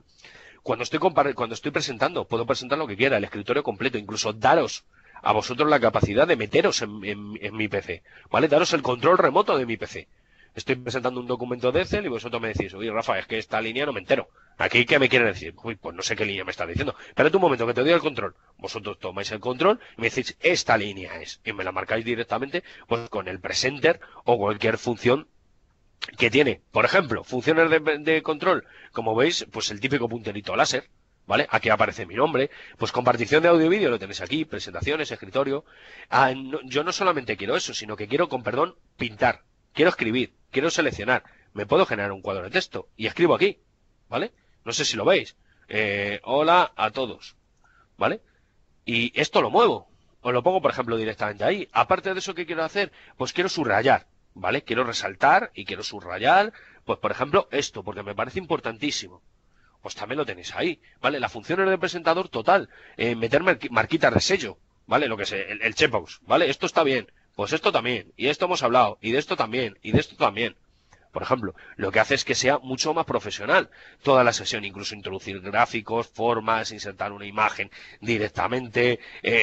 Cuando estoy presentando, puedo presentar lo que quiera, el escritorio completo, incluso daros a vosotros la capacidad de meteros en mi PC, ¿vale? Daros el control remoto de mi PC. Estoy presentando un documento de Excel y vosotros me decís, oye, Rafa, es que esta línea no me entero. ¿Aquí qué me quiere decir? Uy, pues no sé qué línea me está diciendo. Espérate un momento que te doy el control. Vosotros tomáis el control y me decís, esta línea es. Y me la marcáis directamente, pues con el presenter o cualquier función que tiene. Por ejemplo, funciones de control. Como veis, pues el típico punterito láser. ¿Vale? Aquí aparece mi nombre. Pues compartición de audio y vídeo lo tenéis aquí, presentaciones, escritorio. Yo no solamente quiero eso, sino que quiero, con perdón, pintar. Quiero escribir, quiero seleccionar. Me puedo generar un cuadro de texto y escribo aquí. ¿Vale? No sé si lo veis. Hola a todos. ¿Vale? Y esto lo muevo. Os lo pongo, por ejemplo, directamente ahí. Aparte de eso, ¿qué quiero hacer? Pues quiero subrayar. ¿Vale? Quiero resaltar y quiero subrayar. Pues, por ejemplo, esto, porque me parece importantísimo. Pues también lo tenéis ahí, ¿vale? La función es de presentador total, meter marquitas de sello, ¿vale? Lo que es el checkbox, ¿vale? Esto está bien, pues esto también, y esto hemos hablado, y de esto también, y de esto también. Por ejemplo, lo que hace es que sea mucho más profesional toda la sesión, incluso introducir gráficos, formas, insertar una imagen directamente,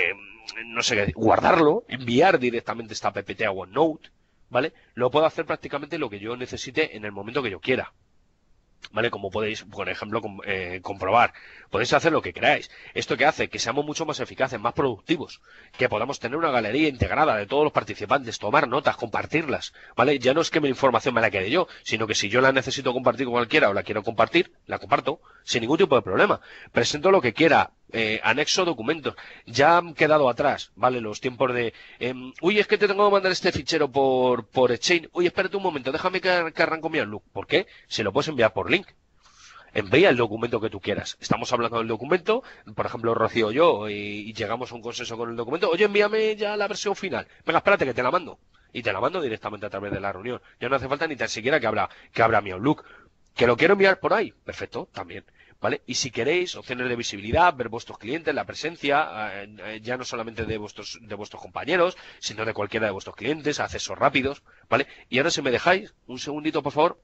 no sé qué, guardarlo, enviar directamente esta PPT a OneNote, ¿vale? Lo puedo hacer prácticamente lo que yo necesite en el momento que yo quiera. ¿Vale? Como podéis, por ejemplo, comprobar. Podéis hacer lo que queráis. ¿Esto que hace? Que seamos mucho más eficaces, más productivos. Que podamos tener una galería integrada de todos los participantes, tomar notas, compartirlas. ¿Vale? Ya no es que mi información me la quede yo, sino que si yo la necesito compartir con cualquiera o la quiero compartir, la comparto sin ningún tipo de problema. Presento lo que quiera. Anexo documentos. Ya han quedado atrás, ¿vale? Los tiempos de... uy, es que te tengo que mandar este fichero por Exchange. Uy, espérate un momento, déjame que arranco mi Outlook. ¿Por qué? Se lo puedes enviar por link. Envía el documento que tú quieras. Estamos hablando del documento, por ejemplo, Rocío o yo, y llegamos a un consenso con el documento. Oye, envíame ya la versión final. Venga, espérate que te la mando. Y te la mando directamente a través de la reunión. Ya no hace falta ni tan siquiera que abra mi Outlook. ¿Que lo quiero enviar por ahí? Perfecto, también. ¿Vale? Y si queréis, opciones de visibilidad, ver vuestros clientes, la presencia, ya no solamente de vuestros compañeros, sino de cualquiera de vuestros clientes, accesos rápidos, ¿vale? Y ahora si me dejáis un segundito, por favor,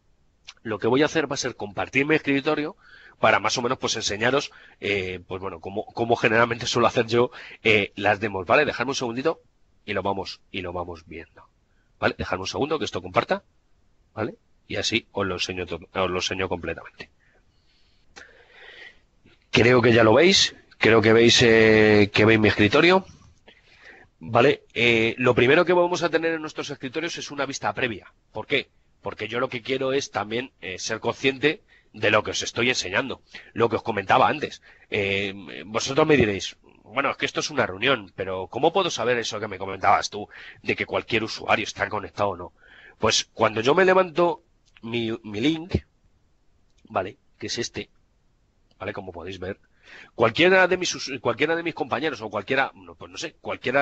lo que voy a hacer va a ser compartir mi escritorio para más o menos pues enseñaros, pues bueno, como generalmente suelo hacer yo las demos, ¿vale? Dejadme un segundito y lo vamos viendo, ¿vale? Dejadme un segundo que esto comparta, ¿vale? Y así os lo enseño completamente. Creo que ya lo veis, creo que veis mi escritorio, ¿vale? Lo primero que vamos a tener en nuestros escritorios es una vista previa. ¿Por qué? Porque yo lo que quiero es también ser consciente de lo que os estoy enseñando, lo que os comentaba antes. Vosotros me diréis, bueno, es que esto es una reunión, pero ¿cómo puedo saber eso que me comentabas tú, de que cualquier usuario está conectado o no? Pues cuando yo me levanto mi link, ¿vale? Que es este, ¿vale? Como podéis ver. Cualquiera de mis compañeros o cualquiera, no, pues no sé, cualquiera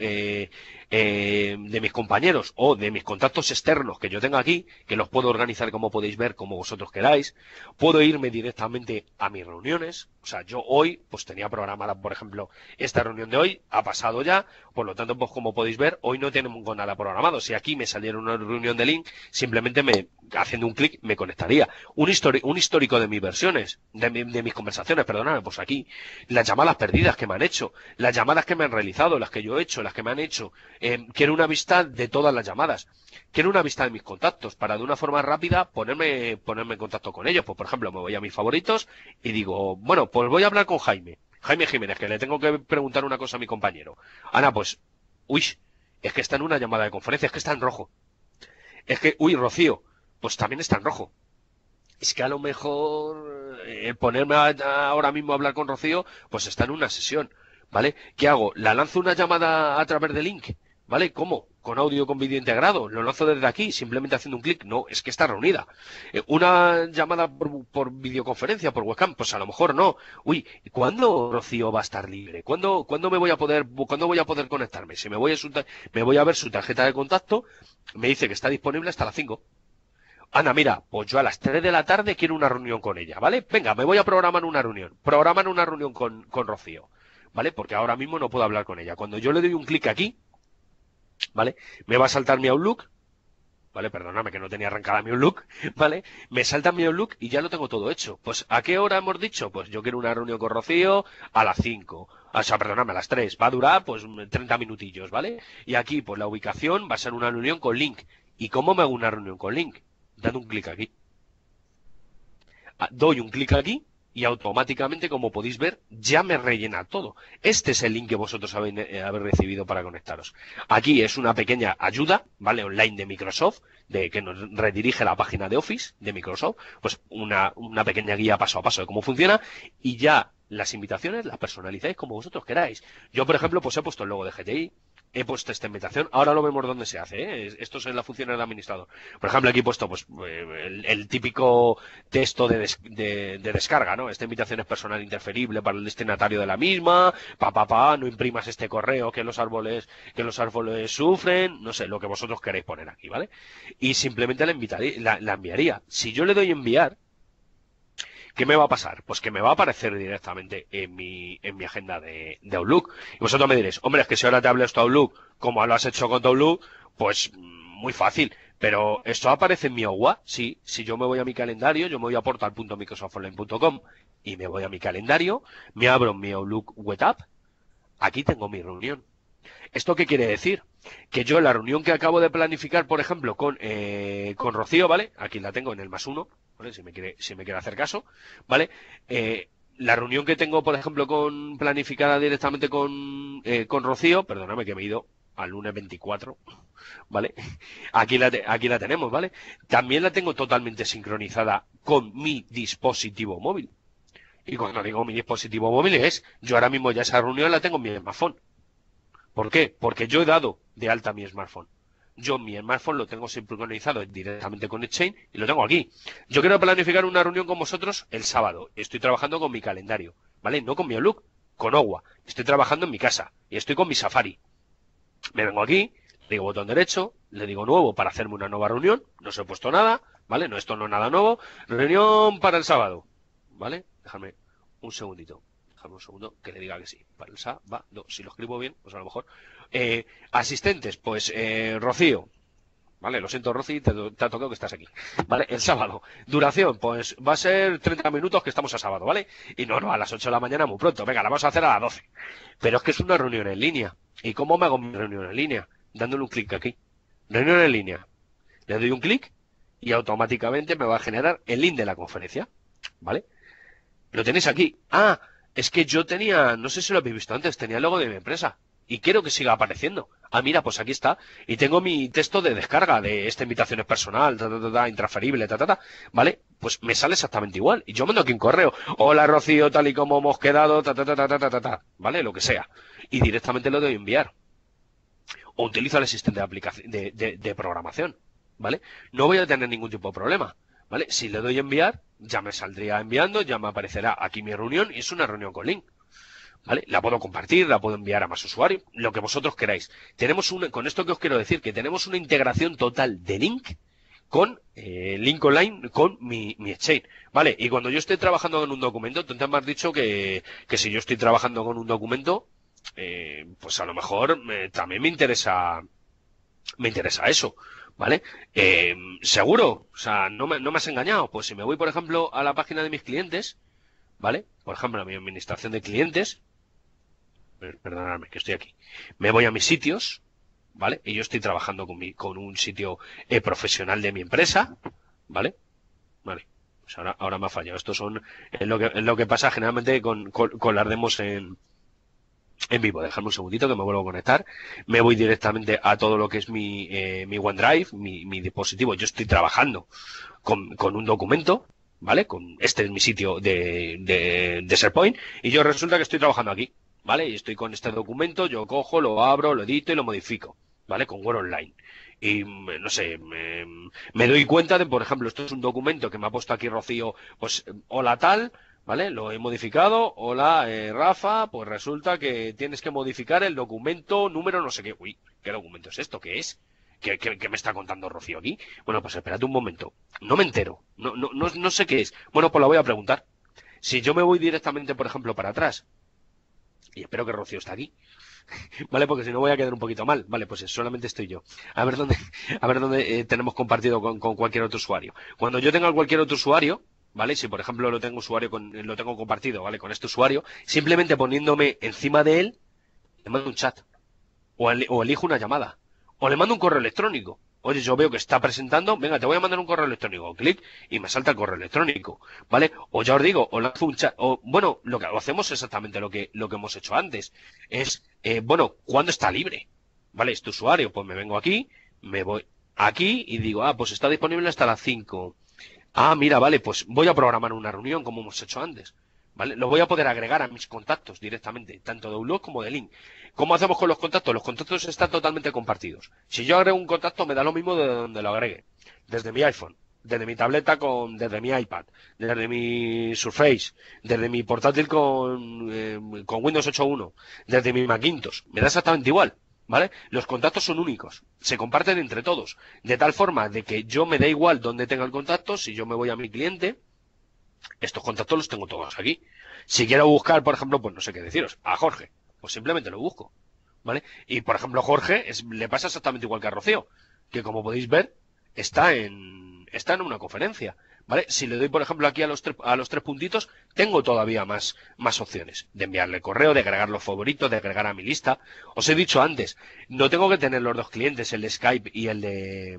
de mis compañeros o de mis contactos externos que yo tenga aquí, que los puedo organizar como podéis ver, como vosotros queráis, puedo irme directamente a mis reuniones. O sea, yo hoy, pues tenía programada, por ejemplo, esta reunión de hoy, ha pasado ya, por lo tanto, pues como podéis ver, hoy no tenemos nada programado. Si aquí me saliera una reunión de link, simplemente haciendo un clic, me conectaría. Un histórico de mis versiones, de mis conversaciones, perdóname, pues aquí, las llamadas perdidas que me han hecho, las llamadas que me han realizado, las que yo he hecho, las que me han hecho. Quiero una vista de todas las llamadas. Quiero una vista de mis contactos para de una forma rápida ponerme en contacto con ellos. Pues por ejemplo, me voy a mis favoritos y digo, bueno, pues voy a hablar con Jaime Jiménez, que le tengo que preguntar una cosa a mi compañero. Ana, pues, uy, es que está en una llamada de conferencia, es que está en rojo. Es que, uy, Rocío, pues también está en rojo. Es que a lo mejor ponerme ahora mismo a hablar con Rocío, pues está en una sesión, ¿vale? ¿Qué hago? ¿La lanzo una llamada a través de link? ¿Vale? ¿Cómo? ¿Con audio con vídeo integrado? ¿Lo lanzo desde aquí simplemente haciendo un clic? No, es que está reunida. ¿Una llamada por videoconferencia, por webcam? Pues a lo mejor no. Uy, ¿cuándo Rocío va a estar libre? ¿Cuándo cuándo voy a poder conectarme? Si me voy a ver su tarjeta de contacto, me dice que está disponible hasta las 5. Ana, mira, pues yo a las 3 de la tarde quiero una reunión con ella, ¿vale? Venga, me voy a programar una reunión. Programar una reunión con Rocío, ¿vale? Porque ahora mismo no puedo hablar con ella. Cuando yo le doy un clic aquí, ¿vale? Me va a saltar mi Outlook, ¿vale? Perdóname que no tenía arrancada mi Outlook, ¿vale? Me salta mi Outlook y ya lo tengo todo hecho. Pues, ¿a qué hora hemos dicho? Pues yo quiero una reunión con Rocío a las 5. O sea, perdóname, a las 3. Va a durar, pues, 30 minutillos, ¿vale? Y aquí, pues, la ubicación va a ser una reunión con link. ¿Y cómo me hago una reunión con link? Dando un clic aquí. Doy un clic aquí y automáticamente, como podéis ver, ya me rellena todo. Este es el link que vosotros habéis recibido para conectaros. Aquí es una pequeña ayuda, ¿vale? Online de Microsoft, que nos redirige a la página de Office de Microsoft, pues una pequeña guía paso a paso de cómo funciona y ya las invitaciones las personalizáis como vosotros queráis. Yo, por ejemplo, pues he puesto el logo de GTI, he puesto esta invitación, ahora lo vemos dónde se hace, ¿eh? Esto es en la función del administrador. Por ejemplo, aquí he puesto pues el típico texto de descarga, ¿no? Esta invitación es personal interferible para el destinatario de la misma, no imprimas este correo que los árboles sufren, no sé, lo que vosotros queréis poner aquí, ¿vale? Y simplemente la enviaría. Si yo le doy enviar, ¿qué me va a pasar? Pues que me va a aparecer directamente en mi agenda de Outlook. Y vosotros me diréis, hombre, es que si ahora te hablo esto Outlook, como lo has hecho con tu Outlook, pues muy fácil. Pero ¿esto aparece en mi OWA? Sí, si yo me voy a mi calendario, yo me voy a portal.microsoftonline.com y me voy a mi calendario, me abro mi Outlook Web App, aquí tengo mi reunión. ¿Esto qué quiere decir? Que yo la reunión que acabo de planificar, por ejemplo, con Rocío, ¿vale? Aquí la tengo en el +1, ¿vale? Si me quiere hacer caso, ¿vale? La reunión que tengo, por ejemplo, planificada directamente con Rocío, perdóname que me he ido al lunes 24, ¿vale? Aquí la tenemos, ¿vale? También la tengo totalmente sincronizada con mi dispositivo móvil. Y cuando digo mi dispositivo móvil yo ahora mismo ya esa reunión la tengo en mi smartphone. ¿Por qué? Porque yo he dado de alta mi smartphone. Yo mi smartphone lo tengo sincronizado directamente con Exchange y lo tengo aquí. Yo quiero planificar una reunión con vosotros el sábado. Estoy trabajando con mi calendario, ¿vale? No con mi Outlook, con OWA. Estoy trabajando en mi casa y estoy con mi Safari. Me vengo aquí, le digo botón derecho, le digo nuevo para hacerme una nueva reunión. No se he puesto nada, ¿vale? No, esto no es nada nuevo. Reunión para el sábado, ¿vale? Déjame un segundito. Déjame un segundo que le diga que sí. Para el sábado, si lo escribo bien, pues a lo mejor. Asistentes, pues Rocío. Vale, lo siento, Rocío, te ha tocado que estás aquí. Vale, el sábado. Duración, pues va a ser 30 minutos que estamos a sábado, ¿vale? Y no, a las 8 de la mañana muy pronto. Venga, la vamos a hacer a las 12. Pero es que es una reunión en línea. ¿Y cómo me hago mi reunión en línea? Dándole un clic aquí. Reunión en línea. Le doy un clic y automáticamente me va a generar el link de la conferencia. ¿Vale? Lo tenéis aquí. Ah, es que yo tenía, no sé si lo habéis visto antes, tenía el logo de mi empresa. Y quiero que siga apareciendo. Ah, mira, pues aquí está. Y tengo mi texto de descarga de esta invitación es personal, intransferible, ¿vale? Pues me sale exactamente igual. Y yo mando aquí un correo. Hola, Rocío, tal y como hemos quedado, ¿vale? Lo que sea. Y directamente lo doy a enviar. O utilizo el asistente de programación, ¿vale? No voy a tener ningún tipo de problema. ¿vale? Si le doy enviar, ya me saldría enviando, ya me aparecerá aquí mi reunión y es una reunión con link. ¿Vale? La puedo compartir, la puedo enviar a más usuarios, lo que vosotros queráis. Con esto que os quiero decir, que tenemos una integración total de link con Link Online, con mi Exchange, ¿vale? Y cuando yo estoy trabajando en un documento, tú me has dicho que si yo estoy trabajando con un documento, pues a lo mejor también me interesa eso, ¿vale? Seguro, o sea, no me has engañado. Pues si me voy, por ejemplo, a la página de mis clientes, ¿vale? Por ejemplo, a mi administración de clientes, perdonadme que estoy aquí, me voy a mis sitios, ¿vale? Y yo estoy trabajando con un sitio profesional de mi empresa, ¿vale? Vale. Pues ahora me ha fallado. Estos son es lo que pasa generalmente con las demos en vivo. Dejadme un segundito que me vuelvo a conectar. Me voy directamente a todo lo que es mi OneDrive, mi dispositivo. Yo estoy trabajando con un documento, ¿vale? Este es mi sitio de SharePoint y yo resulta que estoy trabajando aquí, ¿vale? Y estoy con este documento, yo cojo, lo abro, lo edito y lo modifico, ¿vale? Con Word Online. Y no sé, me doy cuenta de, por ejemplo, esto es un documento que me ha puesto aquí Rocío, pues hola tal, ¿vale? Lo he modificado, hola Rafa, pues resulta que tienes que modificar el documento número no sé qué. Uy, ¿qué documento es esto? ¿Qué es? ¿Qué me está contando Rocío aquí? Bueno, pues espérate un momento. No me entero. No sé qué es. Bueno, pues la voy a preguntar. Si yo me voy directamente, por ejemplo, para atrás, y espero que Rocío está aquí, ¿vale? Porque si no voy a quedar un poquito mal. Vale, pues solamente estoy yo. A ver dónde, a ver dónde tenemos compartido con cualquier otro usuario. Cuando yo tenga cualquier otro usuario, ¿vale? Si por ejemplo lo tengo compartido, ¿vale? Con este usuario, simplemente poniéndome encima de él, le mando un chat. O elijo una llamada. O le mando un correo electrónico. Oye, yo veo que está presentando, venga, te voy a mandar un correo electrónico. Clic y me salta el correo electrónico. ¿Vale? O ya os digo, o lanzo un chat. O, bueno, lo que hacemos exactamente lo que hemos hecho antes. Es, bueno, ¿cuándo está libre? ¿Vale? Este usuario, pues me vengo aquí, me voy aquí y digo, pues está disponible hasta las 5. Mira, vale, pues voy a programar una reunión como hemos hecho antes. ¿Vale? Lo voy a poder agregar a mis contactos directamente, tanto de Outlook como de Link. ¿Cómo hacemos con los contactos? Los contactos están totalmente compartidos. Si yo agrego un contacto, me da lo mismo de donde lo agregue. Desde mi iPhone, desde mi tableta desde mi iPad, desde mi Surface, desde mi portátil con Windows 8.1, desde mi Macintosh. Me da exactamente igual. ¿Vale? Los contactos son únicos, se comparten entre todos, de tal forma de que yo me da igual dónde tenga el contacto, si yo me voy a mi cliente, estos contactos los tengo todos aquí. Si quiero buscar, por ejemplo, pues no sé qué deciros, a Jorge, pues simplemente lo busco, ¿vale? Y por ejemplo, Jorge le pasa exactamente igual que a Rocío, que como podéis ver, está en una conferencia, ¿vale? Si le doy, por ejemplo, aquí a los tres puntitos, tengo todavía más opciones de enviarle correo, de agregar los favoritos, de agregar a mi lista. Os he dicho antes, no tengo que tener los dos clientes, el de Skype y el de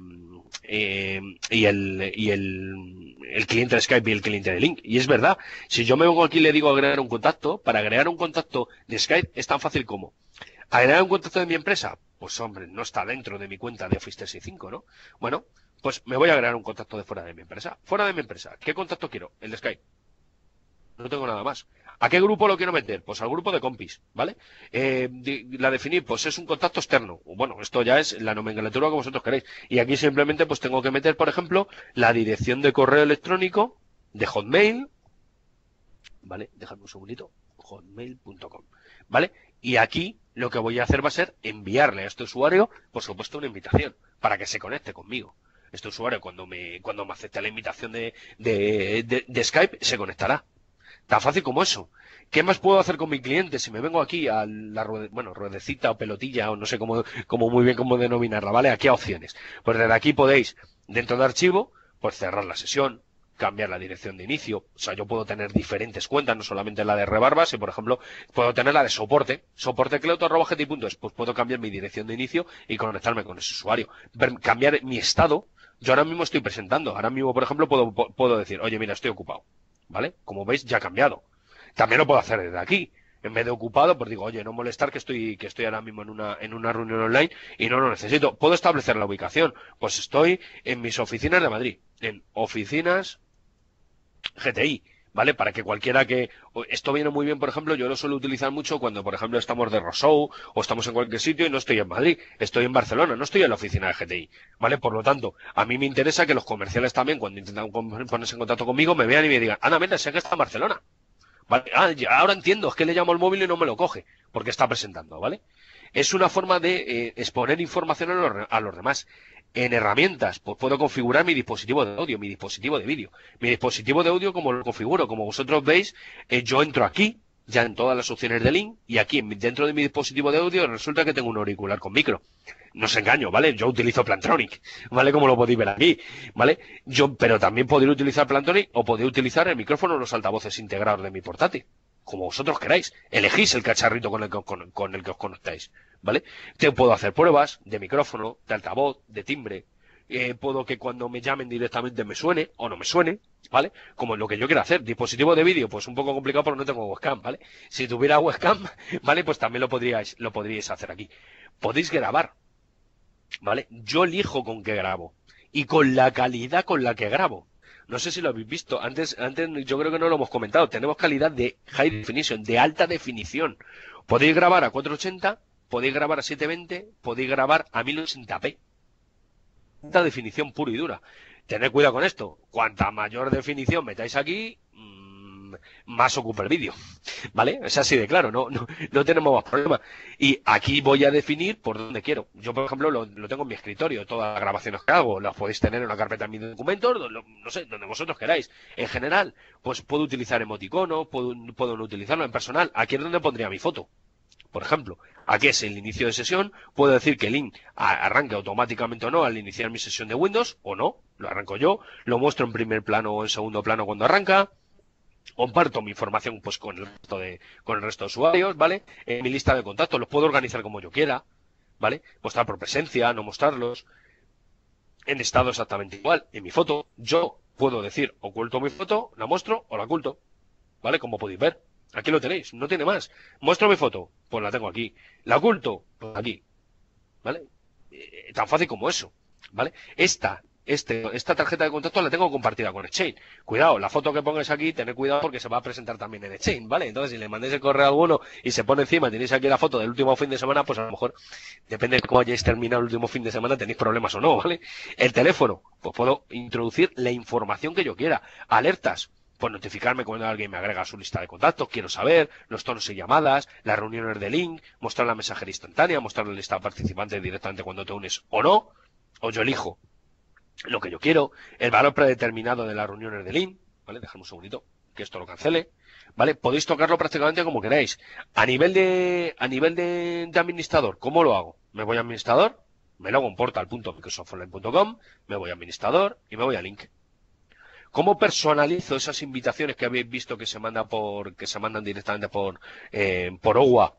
el cliente de Skype y el cliente de Link. Y es verdad, si yo me vengo aquí y le digo agregar un contacto, para agregar un contacto de Skype es tan fácil como agregar un contacto de mi empresa. Pues hombre, no está dentro de mi cuenta de Office 365, ¿no? Bueno, pues me voy a agregar un contacto de fuera de mi empresa. Fuera de mi empresa, ¿qué contacto quiero? El de Skype. No tengo nada más. ¿A qué grupo lo quiero meter? Pues al grupo de compis, ¿vale? La definir, pues es un contacto externo. Bueno, esto ya es la nomenclatura que vosotros queréis. Y aquí simplemente pues tengo que meter, por ejemplo, la dirección de correo electrónico de Hotmail, ¿vale? Dejadme un segundito, hotmail.com, ¿vale? Y aquí lo que voy a hacer va a ser enviarle a este usuario, por supuesto, una invitación para que se conecte conmigo. Este usuario, cuando me acepte la invitación de Skype, se conectará. Tan fácil como eso. ¿Qué más puedo hacer con mi cliente si me vengo aquí a la ruedecita o pelotilla o no sé muy bien cómo denominarla, ¿vale? Aquí a opciones. Pues desde aquí podéis, dentro de archivo, pues cerrar la sesión, cambiar la dirección de inicio. O sea, yo puedo tener diferentes cuentas, no solamente la de Rebarbas, y por ejemplo, puedo tener la de soportecleuto@gti.es, pues puedo cambiar mi dirección de inicio y conectarme con ese usuario. Cambiar mi estado. Yo ahora mismo estoy presentando. Ahora mismo, por ejemplo, puedo decir, oye, mira, estoy ocupado. ¿Vale? Como veis, ya ha cambiado. También lo puedo hacer desde aquí. En vez de ocupado, pues digo, oye, no molestar que estoy ahora mismo en una reunión online y no lo necesito. Puedo establecer la ubicación. Pues estoy en mis oficinas de Madrid, en oficinas GTI, ¿vale? Para que cualquiera esto viene muy bien, por ejemplo, yo lo suelo utilizar mucho cuando, por ejemplo, estamos de roadshow o estamos en cualquier sitio y no estoy en Madrid, estoy en Barcelona, no estoy en la oficina de GTI, ¿vale? Por lo tanto, a mí me interesa que los comerciales también, cuando intentan ponerse en contacto conmigo, me vean y me digan, Ana, mira, sé que está en Barcelona. ¿Vale? Ah, ya, ahora entiendo, es que le llamo al móvil y no me lo coge, porque está presentando, ¿vale? Es una forma de exponer información a los demás. En herramientas, pues puedo configurar mi dispositivo de audio, mi dispositivo de vídeo. Mi dispositivo de audio, como lo configuro, como vosotros veis, yo entro aquí, ya en todas las opciones de link, y aquí dentro de mi dispositivo de audio resulta que tengo un auricular con micro. No os engaño, ¿vale? Yo utilizo Plantronic, ¿vale? Como lo podéis ver aquí, ¿vale? Pero también podría utilizar Plantronic o podría utilizar el micrófono o los altavoces integrados de mi portátil. Como vosotros queráis. Elegís el cacharrito con el que os conectáis, ¿vale? Te puedo hacer pruebas de micrófono, de altavoz, de timbre. Puedo que cuando me llamen directamente me suene o no me suene, ¿vale? Como lo que yo quiero hacer. Dispositivo de vídeo, pues un poco complicado porque no tengo webcam, ¿vale? Si tuviera webcam, ¿vale? Pues también lo podríais hacer aquí. Podéis grabar, ¿vale? Yo elijo con qué grabo y con la calidad con la que grabo. No sé si lo habéis visto. Antes yo creo que no lo hemos comentado. Tenemos calidad de high definition, de alta definición. Podéis grabar a 480, podéis grabar a 720, podéis grabar a 1080p. Alta definición pura y dura. Tened cuidado con esto. Cuanta mayor definición metáis aquí, más ocupa el vídeo, ¿vale? Es así de claro, no tenemos más problema. Y aquí voy a definir por dónde quiero. Yo, por ejemplo, lo tengo en mi escritorio, todas las grabaciones que hago, las podéis tener en una carpeta en mis documentos, no sé, donde vosotros queráis. En general, pues puedo utilizar emoticono, puedo no utilizarlo en personal. Aquí es donde pondría mi foto. Por ejemplo, aquí es el inicio de sesión, puedo decir que el link arranque automáticamente o no al iniciar mi sesión de Windows, o no, lo arranco yo, lo muestro en primer plano o en segundo plano cuando arranca. Comparto mi información pues con el resto de usuarios, ¿vale? En mi lista de contactos los puedo organizar como yo quiera, ¿vale? Mostrar por presencia, no mostrarlos. En estado exactamente igual. En mi foto, yo puedo decir, oculto mi foto, la muestro o la oculto, ¿vale? Como podéis ver. Aquí lo tenéis, no tiene más. Muestro mi foto, pues la tengo aquí. La oculto, pues aquí, ¿vale? Tan fácil como eso, ¿vale? Esta tarjeta de contacto la tengo compartida con Exchange. Cuidado, la foto que pongáis aquí, tened cuidado porque se va a presentar también en Exchange, ¿vale? Entonces, si le mandéis el correo a alguno y se pone encima, tenéis aquí la foto del último fin de semana, pues a lo mejor, depende de cómo hayáis terminado el último fin de semana, tenéis problemas o no, ¿vale? El teléfono, pues puedo introducir la información que yo quiera. Alertas, pues notificarme cuando alguien me agrega a su lista de contactos, quiero saber, los tonos y llamadas, las reuniones de link, mostrar la mensajería instantánea, mostrar la lista de participantes directamente cuando te unes o no, o yo elijo lo que yo quiero, el valor predeterminado de las reuniones de link, ¿vale? Dejadme un segundito que esto lo cancele, ¿vale? Podéis tocarlo prácticamente como queráis. A nivel de administrador, ¿cómo lo hago? Me voy a administrador, me logo en portal.microsoftonline.com, me voy a administrador y me voy a link. ¿Cómo personalizo esas invitaciones que habéis visto que se mandan directamente por OWA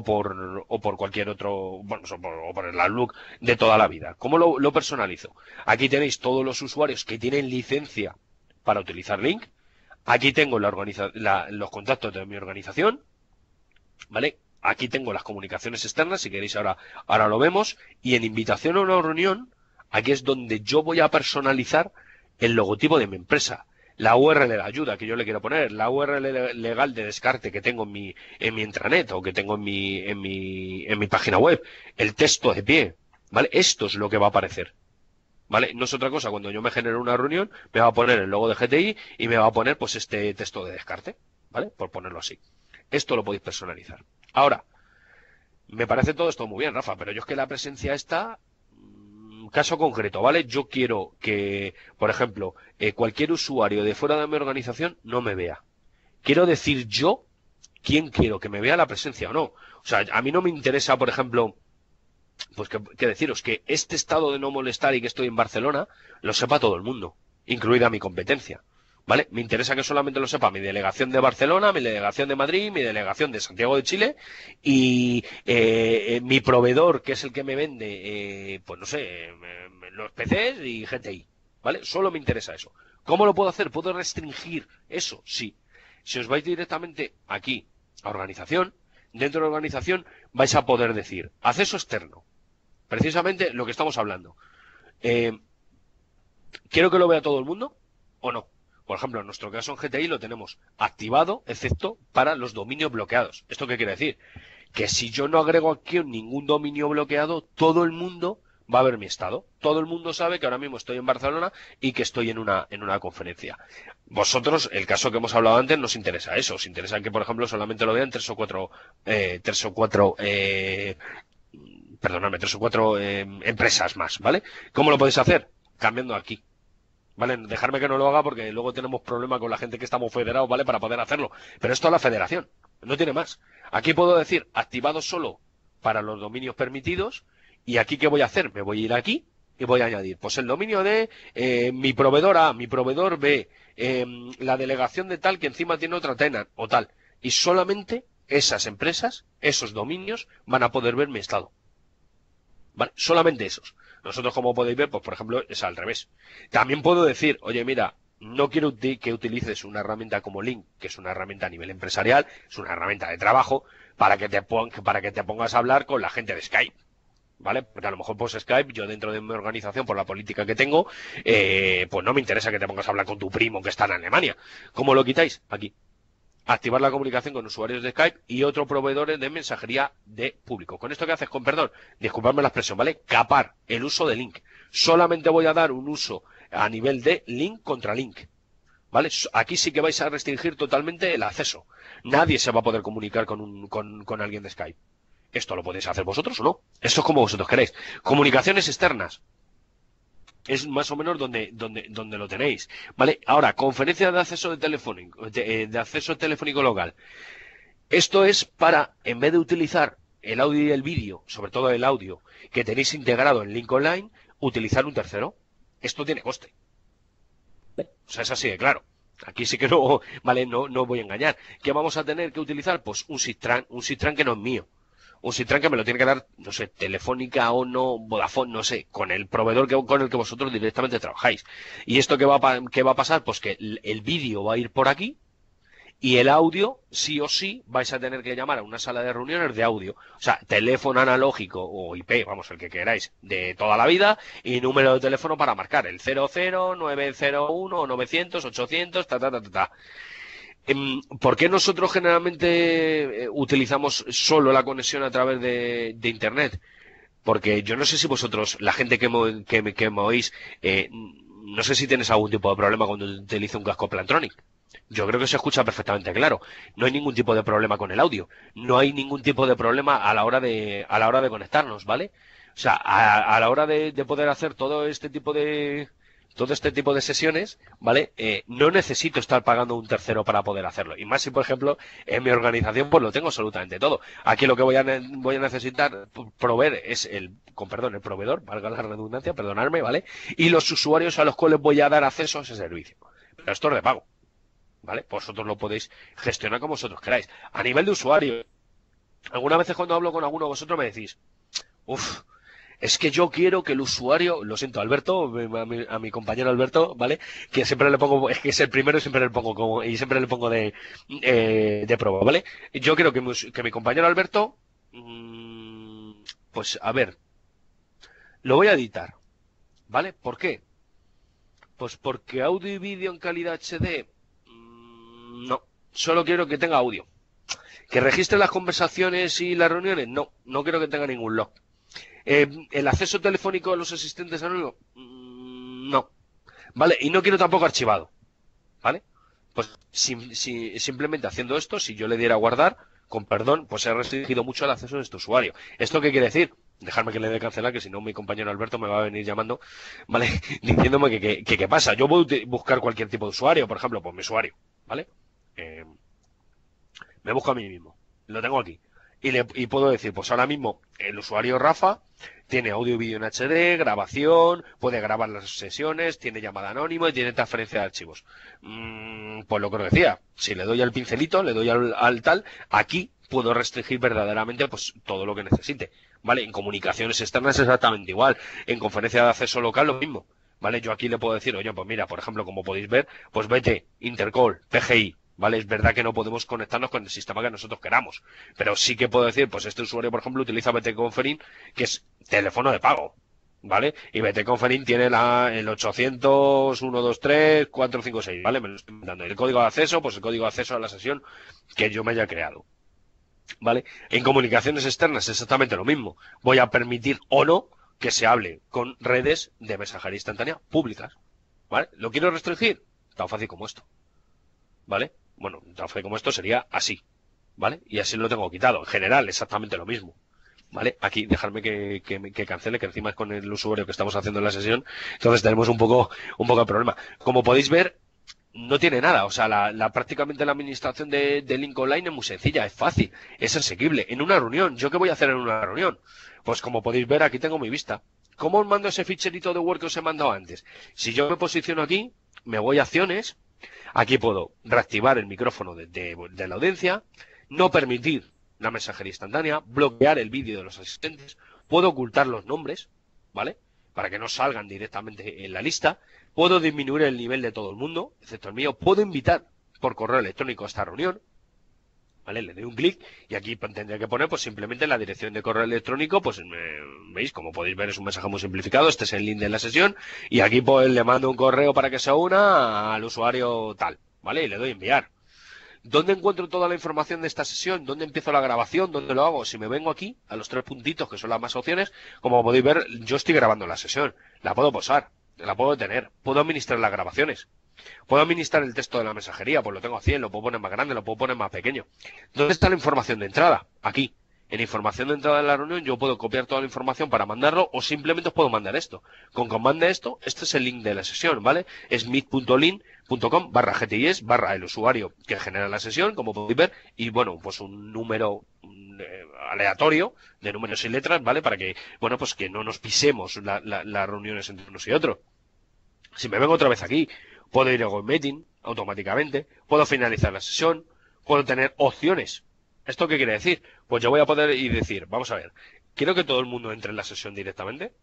o por cualquier otro, bueno, o por el Outlook de toda la vida? ¿Cómo lo personalizo? Aquí tenéis todos los usuarios que tienen licencia para utilizar Link. Aquí tengo los contactos de mi organización, ¿vale? Aquí tengo las comunicaciones externas, si queréis ahora lo vemos. Y en invitación a una reunión, aquí es donde yo voy a personalizar el logotipo de mi empresa, la URL de la ayuda que yo le quiero poner, la URL legal de descarte que tengo en mi intranet o que tengo en mi página web, el texto de pie, ¿vale? Esto es lo que va a aparecer, ¿vale? No es otra cosa, cuando yo me genero una reunión, me va a poner el logo de GTI y me va a poner pues este texto de descarte, ¿vale? Por ponerlo así. Esto lo podéis personalizar. Ahora, me parece todo esto muy bien, Rafa, pero yo es que la presencia está caso concreto, ¿vale? Yo quiero que, por ejemplo, cualquier usuario de fuera de mi organización no me vea. Quiero decir yo quién quiero que me vea la presencia o no. O sea, a mí no me interesa, por ejemplo, pues que deciros que este estado de no molestar y que estoy en Barcelona lo sepa todo el mundo, incluida mi competencia. ¿Vale? Me interesa que solamente lo sepa mi delegación de Barcelona, mi delegación de Madrid, mi delegación de Santiago de Chile y mi proveedor, que es el que me vende, pues no sé, los PCs y GTI. ¿Vale? Solo me interesa eso. ¿Cómo lo puedo hacer? ¿Puedo restringir eso? Sí. Si os vais directamente aquí a organización, dentro de la organización vais a poder decir acceso externo. Precisamente lo que estamos hablando. ¿Quiero que lo vea todo el mundo o no? Por ejemplo, en nuestro caso en GTI lo tenemos activado, excepto para los dominios bloqueados. ¿Esto qué quiere decir? Que si yo no agrego aquí ningún dominio bloqueado, todo el mundo va a ver mi estado. Todo el mundo sabe que ahora mismo estoy en Barcelona y que estoy en una conferencia. Vosotros, el caso que hemos hablado antes, nos interesa eso. Os interesa que, por ejemplo, solamente lo vean tres o cuatro empresas más, ¿vale? ¿Cómo lo podéis hacer? Cambiando aquí. ¿Vale? Dejarme que no lo haga porque luego tenemos problema con la gente que estamos federados, ¿vale? Para poder hacerlo. Pero esto es la federación. No tiene más. Aquí puedo decir activado solo para los dominios permitidos. Y aquí, ¿qué voy a hacer? Me voy a ir aquí y voy a añadir, pues el dominio de mi proveedor A, mi proveedor B, la delegación de tal que encima tiene otra tenant o tal. Y solamente esas empresas, esos dominios, van a poder ver mi estado. ¿Vale? Solamente esos. Nosotros, como podéis ver, pues por ejemplo, es al revés. También puedo decir, oye, mira, no quiero que utilices una herramienta como Link, que es una herramienta a nivel empresarial, es una herramienta de trabajo, para que te pongas a hablar con la gente de Skype. ¿Vale? Porque a lo mejor pues Skype, yo dentro de mi organización, por la política que tengo, pues no me interesa que te pongas a hablar con tu primo que está en Alemania. ¿Cómo lo quitáis? Aquí. Activar la comunicación con usuarios de Skype y otros proveedores de mensajería de público. ¿Con esto qué haces? Con perdón, disculpadme la expresión, ¿vale? Capar el uso de Link. Solamente voy a dar un uso a nivel de Link contra Link. ¿Vale? Aquí sí que vais a restringir totalmente el acceso. Nadie se va a poder comunicar con alguien de Skype. ¿Esto lo podéis hacer vosotros o no? Esto es como vosotros queréis. Comunicaciones externas. Es más o menos donde lo tenéis. ¿Vale? Ahora, conferencia de acceso de acceso telefónico local. Esto es para, en vez de utilizar el audio y el vídeo, sobre todo el audio, que tenéis integrado en Link Online, utilizar un tercero. Esto tiene coste. O sea, es así de claro. Aquí sí que no, vale, no voy a engañar. ¿Qué vamos a tener que utilizar? Pues un SITRAN que no es mío. Un SITRAN que me lo tiene que dar, no sé, Telefónica o no, Vodafone, no sé, con el proveedor con el que vosotros directamente trabajáis. ¿Y esto qué va a pasar? Pues que el vídeo va a ir por aquí y el audio, sí o sí, vais a tener que llamar a una sala de reuniones de audio. O sea, teléfono analógico o IP, vamos, el que queráis, de toda la vida, y número de teléfono para marcar el 00, 901, 900, 800, ta. ¿Por qué nosotros generalmente utilizamos solo la conexión a través de Internet? Porque yo no sé si vosotros, la gente que me oís, no sé si tienes algún tipo de problema cuando utiliza un casco Plantronic. Yo creo que se escucha perfectamente claro. No hay ningún tipo de problema con el audio. No hay ningún tipo de problema a la hora de conectarnos, ¿vale? O sea, a la hora de poder hacer todo este tipo de sesiones, ¿vale? No necesito estar pagando un tercero para poder hacerlo. Y más si, por ejemplo, en mi organización pues lo tengo absolutamente todo. Aquí lo que voy a necesitar proveer es el proveedor, valga la redundancia, perdonadme, ¿vale? Y los usuarios a los cuales voy a dar acceso a ese servicio. Pero esto es de pago, ¿vale? Vosotros lo podéis gestionar como vosotros queráis. A nivel de usuario, algunas veces cuando hablo con alguno de vosotros me decís, uff, es que yo quiero que el usuario, lo siento, Alberto, a mi compañero Alberto, ¿vale? Que siempre le pongo, es que es el primero y siempre le pongo de prueba, ¿vale? Yo quiero que mi compañero Alberto, pues a ver, lo voy a editar, ¿vale? ¿Por qué? Pues porque audio y vídeo en calidad HD, no, solo quiero que tenga audio. ¿Que registre las conversaciones y las reuniones? No quiero que tenga ningún log. ¿El acceso telefónico a los asistentes anónimos? No. ¿Vale? Y no quiero tampoco archivado. ¿Vale? Pues simplemente haciendo esto, si yo le diera a guardar, con perdón, pues he restringido mucho el acceso de este usuario. ¿Esto qué quiere decir? Dejarme que le dé cancelar, que si no mi compañero Alberto me va a venir llamando, ¿vale? Diciéndome que qué pasa. Yo voy a buscar cualquier tipo de usuario, por ejemplo, pues mi usuario, ¿vale? Me busco a mí mismo. Lo tengo aquí. Y puedo decir, pues ahora mismo el usuario Rafa tiene audio y vídeo en HD, grabación, puede grabar las sesiones, tiene llamada anónima y tiene transferencia de archivos. Pues lo que os decía, si le doy al pincelito, le doy al tal, aquí puedo restringir verdaderamente pues todo lo que necesite. ¿Vale? En comunicaciones externas exactamente igual. En conferencia de acceso local lo mismo. ¿Vale? Yo aquí le puedo decir, oye, pues mira, por ejemplo, como podéis ver, pues vete, Intercall, PGI. ¿Vale? Es verdad que no podemos conectarnos con el sistema que nosotros queramos, pero sí que puedo decir, pues este usuario, por ejemplo, utiliza BT Conferring, que es teléfono de pago, ¿vale? Y BT Conferencing tiene el 800, 123, 456, ¿vale? Me lo estoy inventando. Y el código de acceso, pues el código de acceso a la sesión que yo me haya creado, ¿vale? En comunicaciones externas exactamente lo mismo. Voy a permitir o no que se hable con redes de mensajería instantánea públicas, ¿vale? ¿Lo quiero restringir? Tan fácil como esto, ¿vale? Bueno, tan fácil como esto sería así, ¿vale? Y así lo tengo quitado. En general, exactamente lo mismo. ¿Vale? Aquí, dejarme que cancele, que encima es con el usuario que estamos haciendo en la sesión. Entonces tenemos un poco de problema. Como podéis ver, no tiene nada. O sea, prácticamente la administración de Link Online es muy sencilla, es fácil, es asequible. En una reunión, ¿yo qué voy a hacer en una reunión? Pues como podéis ver, aquí tengo mi vista. ¿Cómo os mando ese ficherito de Word que os he mandado antes? Si yo me posiciono aquí, me voy a acciones, aquí puedo reactivar el micrófono de la audiencia, no permitir la mensajería instantánea, bloquear el vídeo de los asistentes, puedo ocultar los nombres, ¿vale? Para que no salgan directamente en la lista, puedo disminuir el nivel de todo el mundo, excepto el mío, puedo invitar por correo electrónico a esta reunión, ¿vale? Le doy un clic y aquí tendría que poner pues simplemente la dirección de correo electrónico, pues veis, como podéis ver es un mensaje muy simplificado, este es el link de la sesión y aquí pues le mando un correo para que se una al usuario tal, ¿vale? Y le doy enviar. ¿Dónde encuentro toda la información de esta sesión? ¿Dónde empiezo la grabación? ¿Dónde lo hago? Si me vengo aquí, a los tres puntitos, que son las más opciones, como podéis ver, yo estoy grabando la sesión. La puedo pausar, la puedo detener, puedo administrar las grabaciones. Puedo administrar el texto de la mensajería, pues lo tengo a 100, lo puedo poner más grande, lo puedo poner más pequeño. ¿Dónde está la información de entrada? Aquí. En información de entrada de la reunión yo puedo copiar toda la información para mandarlo o simplemente os puedo mandar esto. Con que os mande esto, este es el link de la sesión, ¿vale? Es meet.link.com/gtis/ el usuario que genera la sesión, como podéis ver, y bueno, pues un número aleatorio de números y letras, ¿vale? Para que, bueno, pues que no nos pisemos las reuniones entre unos y otros. Si me vengo otra vez aquí, puedo ir a Go Meeting automáticamente, puedo finalizar la sesión, puedo tener opciones. ¿Esto qué quiere decir? Pues yo voy a poder y decir, vamos a ver, ¿quiero que todo el mundo entre en la sesión directamente?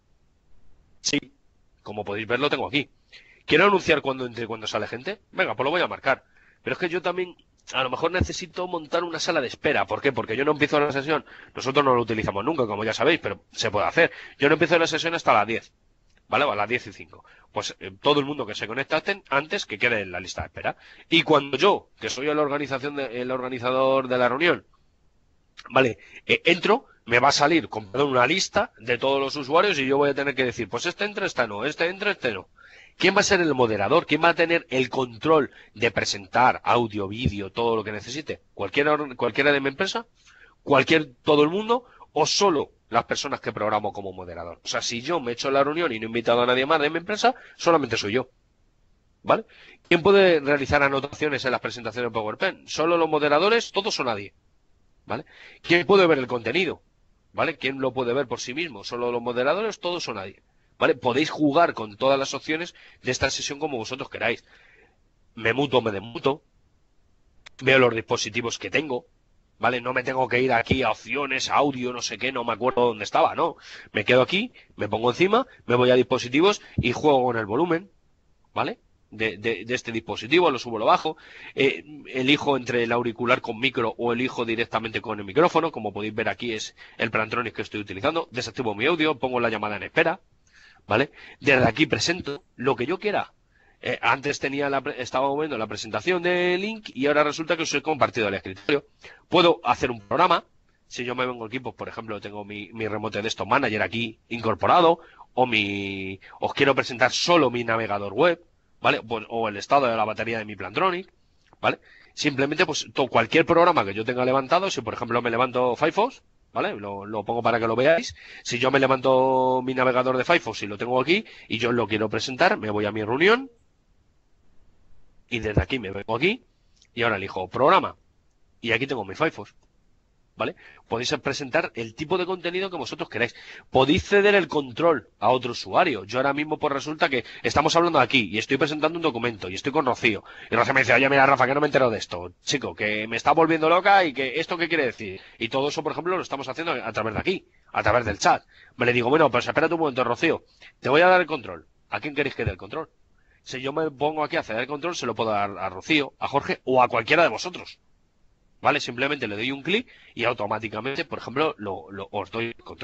Sí, como podéis ver lo tengo aquí. ¿Quiero anunciar cuando entre y cuando sale gente? Venga, pues lo voy a marcar. Pero es que yo también a lo mejor necesito montar una sala de espera. ¿Por qué? Porque yo no empiezo la sesión. Nosotros no lo utilizamos nunca, como ya sabéis, pero se puede hacer. Yo no empiezo la sesión hasta las 10. ¿Vale? O a las 10:05. Pues todo el mundo que se conecta antes, que quede en la lista de espera. Y cuando yo, que soy el organizador de la reunión, ¿vale? Entro, me va a salir con una lista de todos los usuarios y yo voy a tener que decir, pues este entra, este no, este entra, este no. ¿Quién va a ser el moderador? ¿Quién va a tener el control de presentar audio, vídeo, todo lo que necesite? ¿Cualquiera de mi empresa? ¿Todo el mundo? ¿O solo las personas que programo como moderador? O sea, si yo me echo la reunión y no he invitado a nadie más de mi empresa, solamente soy yo. ¿Vale? ¿Quién puede realizar anotaciones en las presentaciones de PowerPoint? ¿Solo los moderadores? ¿Todos o nadie? ¿Vale? ¿Quién puede ver el contenido? ¿Vale? ¿Quién lo puede ver por sí mismo? ¿Solo los moderadores? ¿Todos o nadie? ¿Vale? Podéis jugar con todas las opciones de esta sesión como vosotros queráis. Me muto, me desmuto. Veo los dispositivos que tengo. ¿Vale? No me tengo que ir aquí a opciones, a audio, no sé qué, no me acuerdo dónde estaba, no. Me quedo aquí, me pongo encima, me voy a dispositivos y juego con el volumen, ¿vale? De este dispositivo, lo subo, lo bajo, elijo entre el auricular con micro o elijo directamente con el micrófono, como podéis ver aquí es el Plantronics que estoy utilizando, desactivo mi audio, pongo la llamada en espera, ¿vale? Desde aquí presento lo que yo quiera. Antes estaba moviendo la presentación de Link y ahora resulta que os he compartido el escritorio. Puedo hacer un programa. Si yo me vengo aquí, pues por ejemplo, tengo mi Remote Desktop Manager aquí incorporado, os quiero presentar solo mi navegador web, ¿vale? Pues, o el estado de la batería de mi Plantronic, ¿vale? Simplemente, pues, cualquier programa que yo tenga levantado, si por ejemplo me levanto Firefox, ¿vale? Lo pongo para que lo veáis. Si yo me levanto mi navegador de Firefox y lo tengo aquí, y yo lo quiero presentar, me voy a mi reunión, y desde aquí me vengo aquí, y ahora elijo programa, y aquí tengo mi Firefox. ¿Vale? Podéis presentar el tipo de contenido que vosotros queráis. Podéis ceder el control a otro usuario. Yo ahora mismo, pues resulta que estamos hablando aquí y estoy presentando un documento y estoy con Rocío. Y Rocío me dice, oye, mira, Rafa, que no me entero de esto. Chico, que me está volviendo loca y que esto qué quiere decir. Y todo eso, por ejemplo, lo estamos haciendo a través de aquí, a través del chat. Me le digo, bueno, pues espérate un momento, Rocío. Te voy a dar el control. ¿A quién queréis que dé el control? Si yo me pongo aquí a ceder el control, se lo puedo dar a Rocío, a Jorge o a cualquiera de vosotros. ¿Vale? Simplemente le doy un clic y automáticamente, por ejemplo, os doy el control.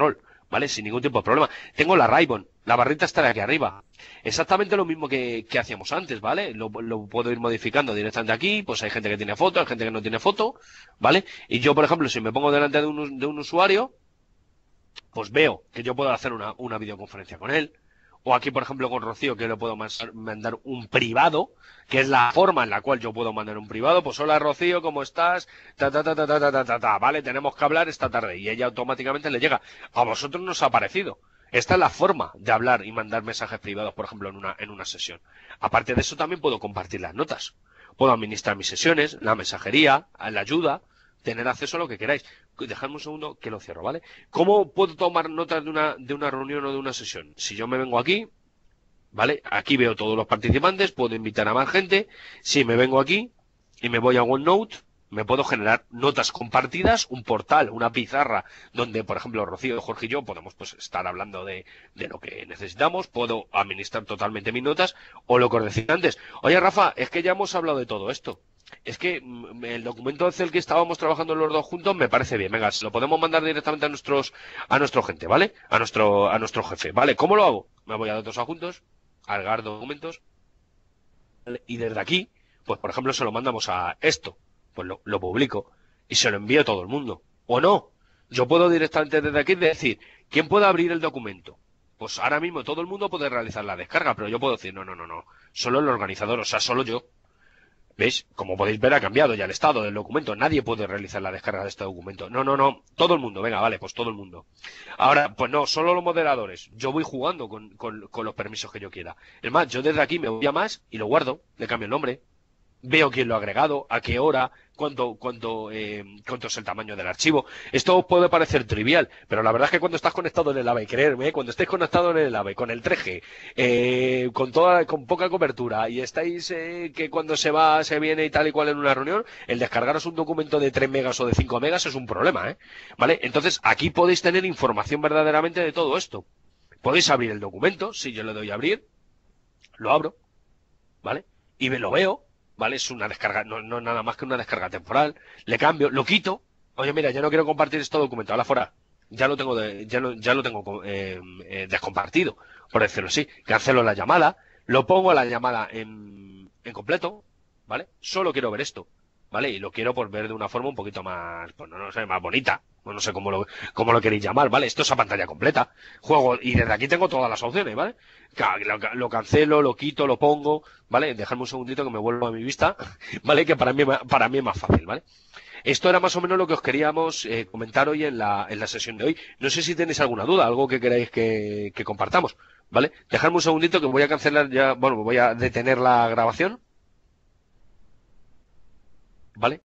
¿vale? Sin ningún tipo de problema. Tengo la Raybon, la barrita está de aquí arriba. Exactamente lo mismo que hacíamos antes, ¿vale? Lo puedo ir modificando directamente aquí, pues hay gente que tiene foto, hay gente que no tiene foto, ¿vale? Y yo, por ejemplo, si me pongo delante de un usuario, pues veo que yo puedo hacer una videoconferencia con él. O aquí, por ejemplo, con Rocío, que le puedo mandar un privado, que es la forma en la cual yo puedo mandar un privado. Pues hola Rocío, ¿cómo estás? Ta, ta, ta, ta, ta, ta, ta, ta, ta. Vale, tenemos que hablar esta tarde. Y ella automáticamente le llega. A vosotros nos ha parecido. Esta es la forma de hablar y mandar mensajes privados, por ejemplo, en una sesión. Aparte de eso, también puedo compartir las notas. Puedo administrar mis sesiones, la mensajería, la ayuda, tener acceso a lo que queráis. Dejadme un segundo que lo cierro, ¿vale? ¿Cómo puedo tomar notas de una reunión o de una sesión? Si yo me vengo aquí, ¿vale? Aquí veo todos los participantes, puedo invitar a más gente. Si me vengo aquí y me voy a OneNote, me puedo generar notas compartidas, un portal, una pizarra, donde, por ejemplo, Rocío, Jorge y yo podemos pues estar hablando de lo que necesitamos, puedo administrar totalmente mis notas, o lo que os decía antes. Oye, Rafa, es que ya hemos hablado de todo esto. Es que el documento Excel que estábamos trabajando los dos juntos me parece bien. Venga, se lo podemos mandar directamente a nuestro gente, ¿vale? A nuestro jefe, ¿vale? ¿Cómo lo hago? Me voy a datos adjuntos, agregar documentos, ¿vale? Y desde aquí, pues por ejemplo, se lo mandamos a esto, pues lo publico y se lo envío a todo el mundo. O no, yo puedo directamente desde aquí decir, ¿quién puede abrir el documento? Pues ahora mismo todo el mundo puede realizar la descarga, pero yo puedo decir, no, no, no, no, solo el organizador, o sea, solo yo. ¿Veis? Como podéis ver, ha cambiado ya el estado del documento. Nadie puede realizar la descarga de este documento. No, no, no. Todo el mundo. Venga, vale, pues todo el mundo. Ahora, pues no, solo los moderadores. Yo voy jugando con los permisos que yo quiera. Es más, yo desde aquí me voy a más y lo guardo. Le cambio el nombre. Veo quién lo ha agregado, a qué hora, cuánto es el tamaño del archivo. Esto os puede parecer trivial, pero la verdad es que cuando estás conectado en el AVE, creerme, cuando estéis conectado en el AVE, con el 3G, con poca cobertura, y estáis que cuando se va, se viene y tal y cual en una reunión, el descargaros un documento de 3 megas o de 5 megas es un problema, ¿eh? ¿Vale? Entonces, aquí podéis tener información verdaderamente de todo esto. Podéis abrir el documento, si yo le doy a abrir, lo abro, ¿vale? Y me lo veo. ¿Vale? Es una descarga, no nada más que una descarga temporal. Le cambio, lo quito. Oye, mira, ya no quiero compartir este documento, ahora fuera. Ya lo tengo, ya lo tengo descompartido, por decirlo así. Cancelo la llamada, lo pongo a la llamada en completo, ¿vale? Solo quiero ver esto, ¿vale? Y lo quiero pues ver de una forma un poquito más, pues no sé, más bonita. No sé cómo lo queréis llamar, ¿vale? Esto es a pantalla completa. Juego, y desde aquí tengo todas las opciones, ¿vale? Lo cancelo, lo quito, lo pongo, ¿vale? Dejadme un segundito que me vuelvo a mi vista, ¿vale? Que para mí es más fácil, ¿vale? Esto era más o menos lo que os queríamos comentar hoy en la sesión de hoy. No sé si tenéis alguna duda, algo que queráis que compartamos, ¿vale? Dejadme un segundito que voy a cancelar ya, bueno, voy a detener la grabación, ¿vale?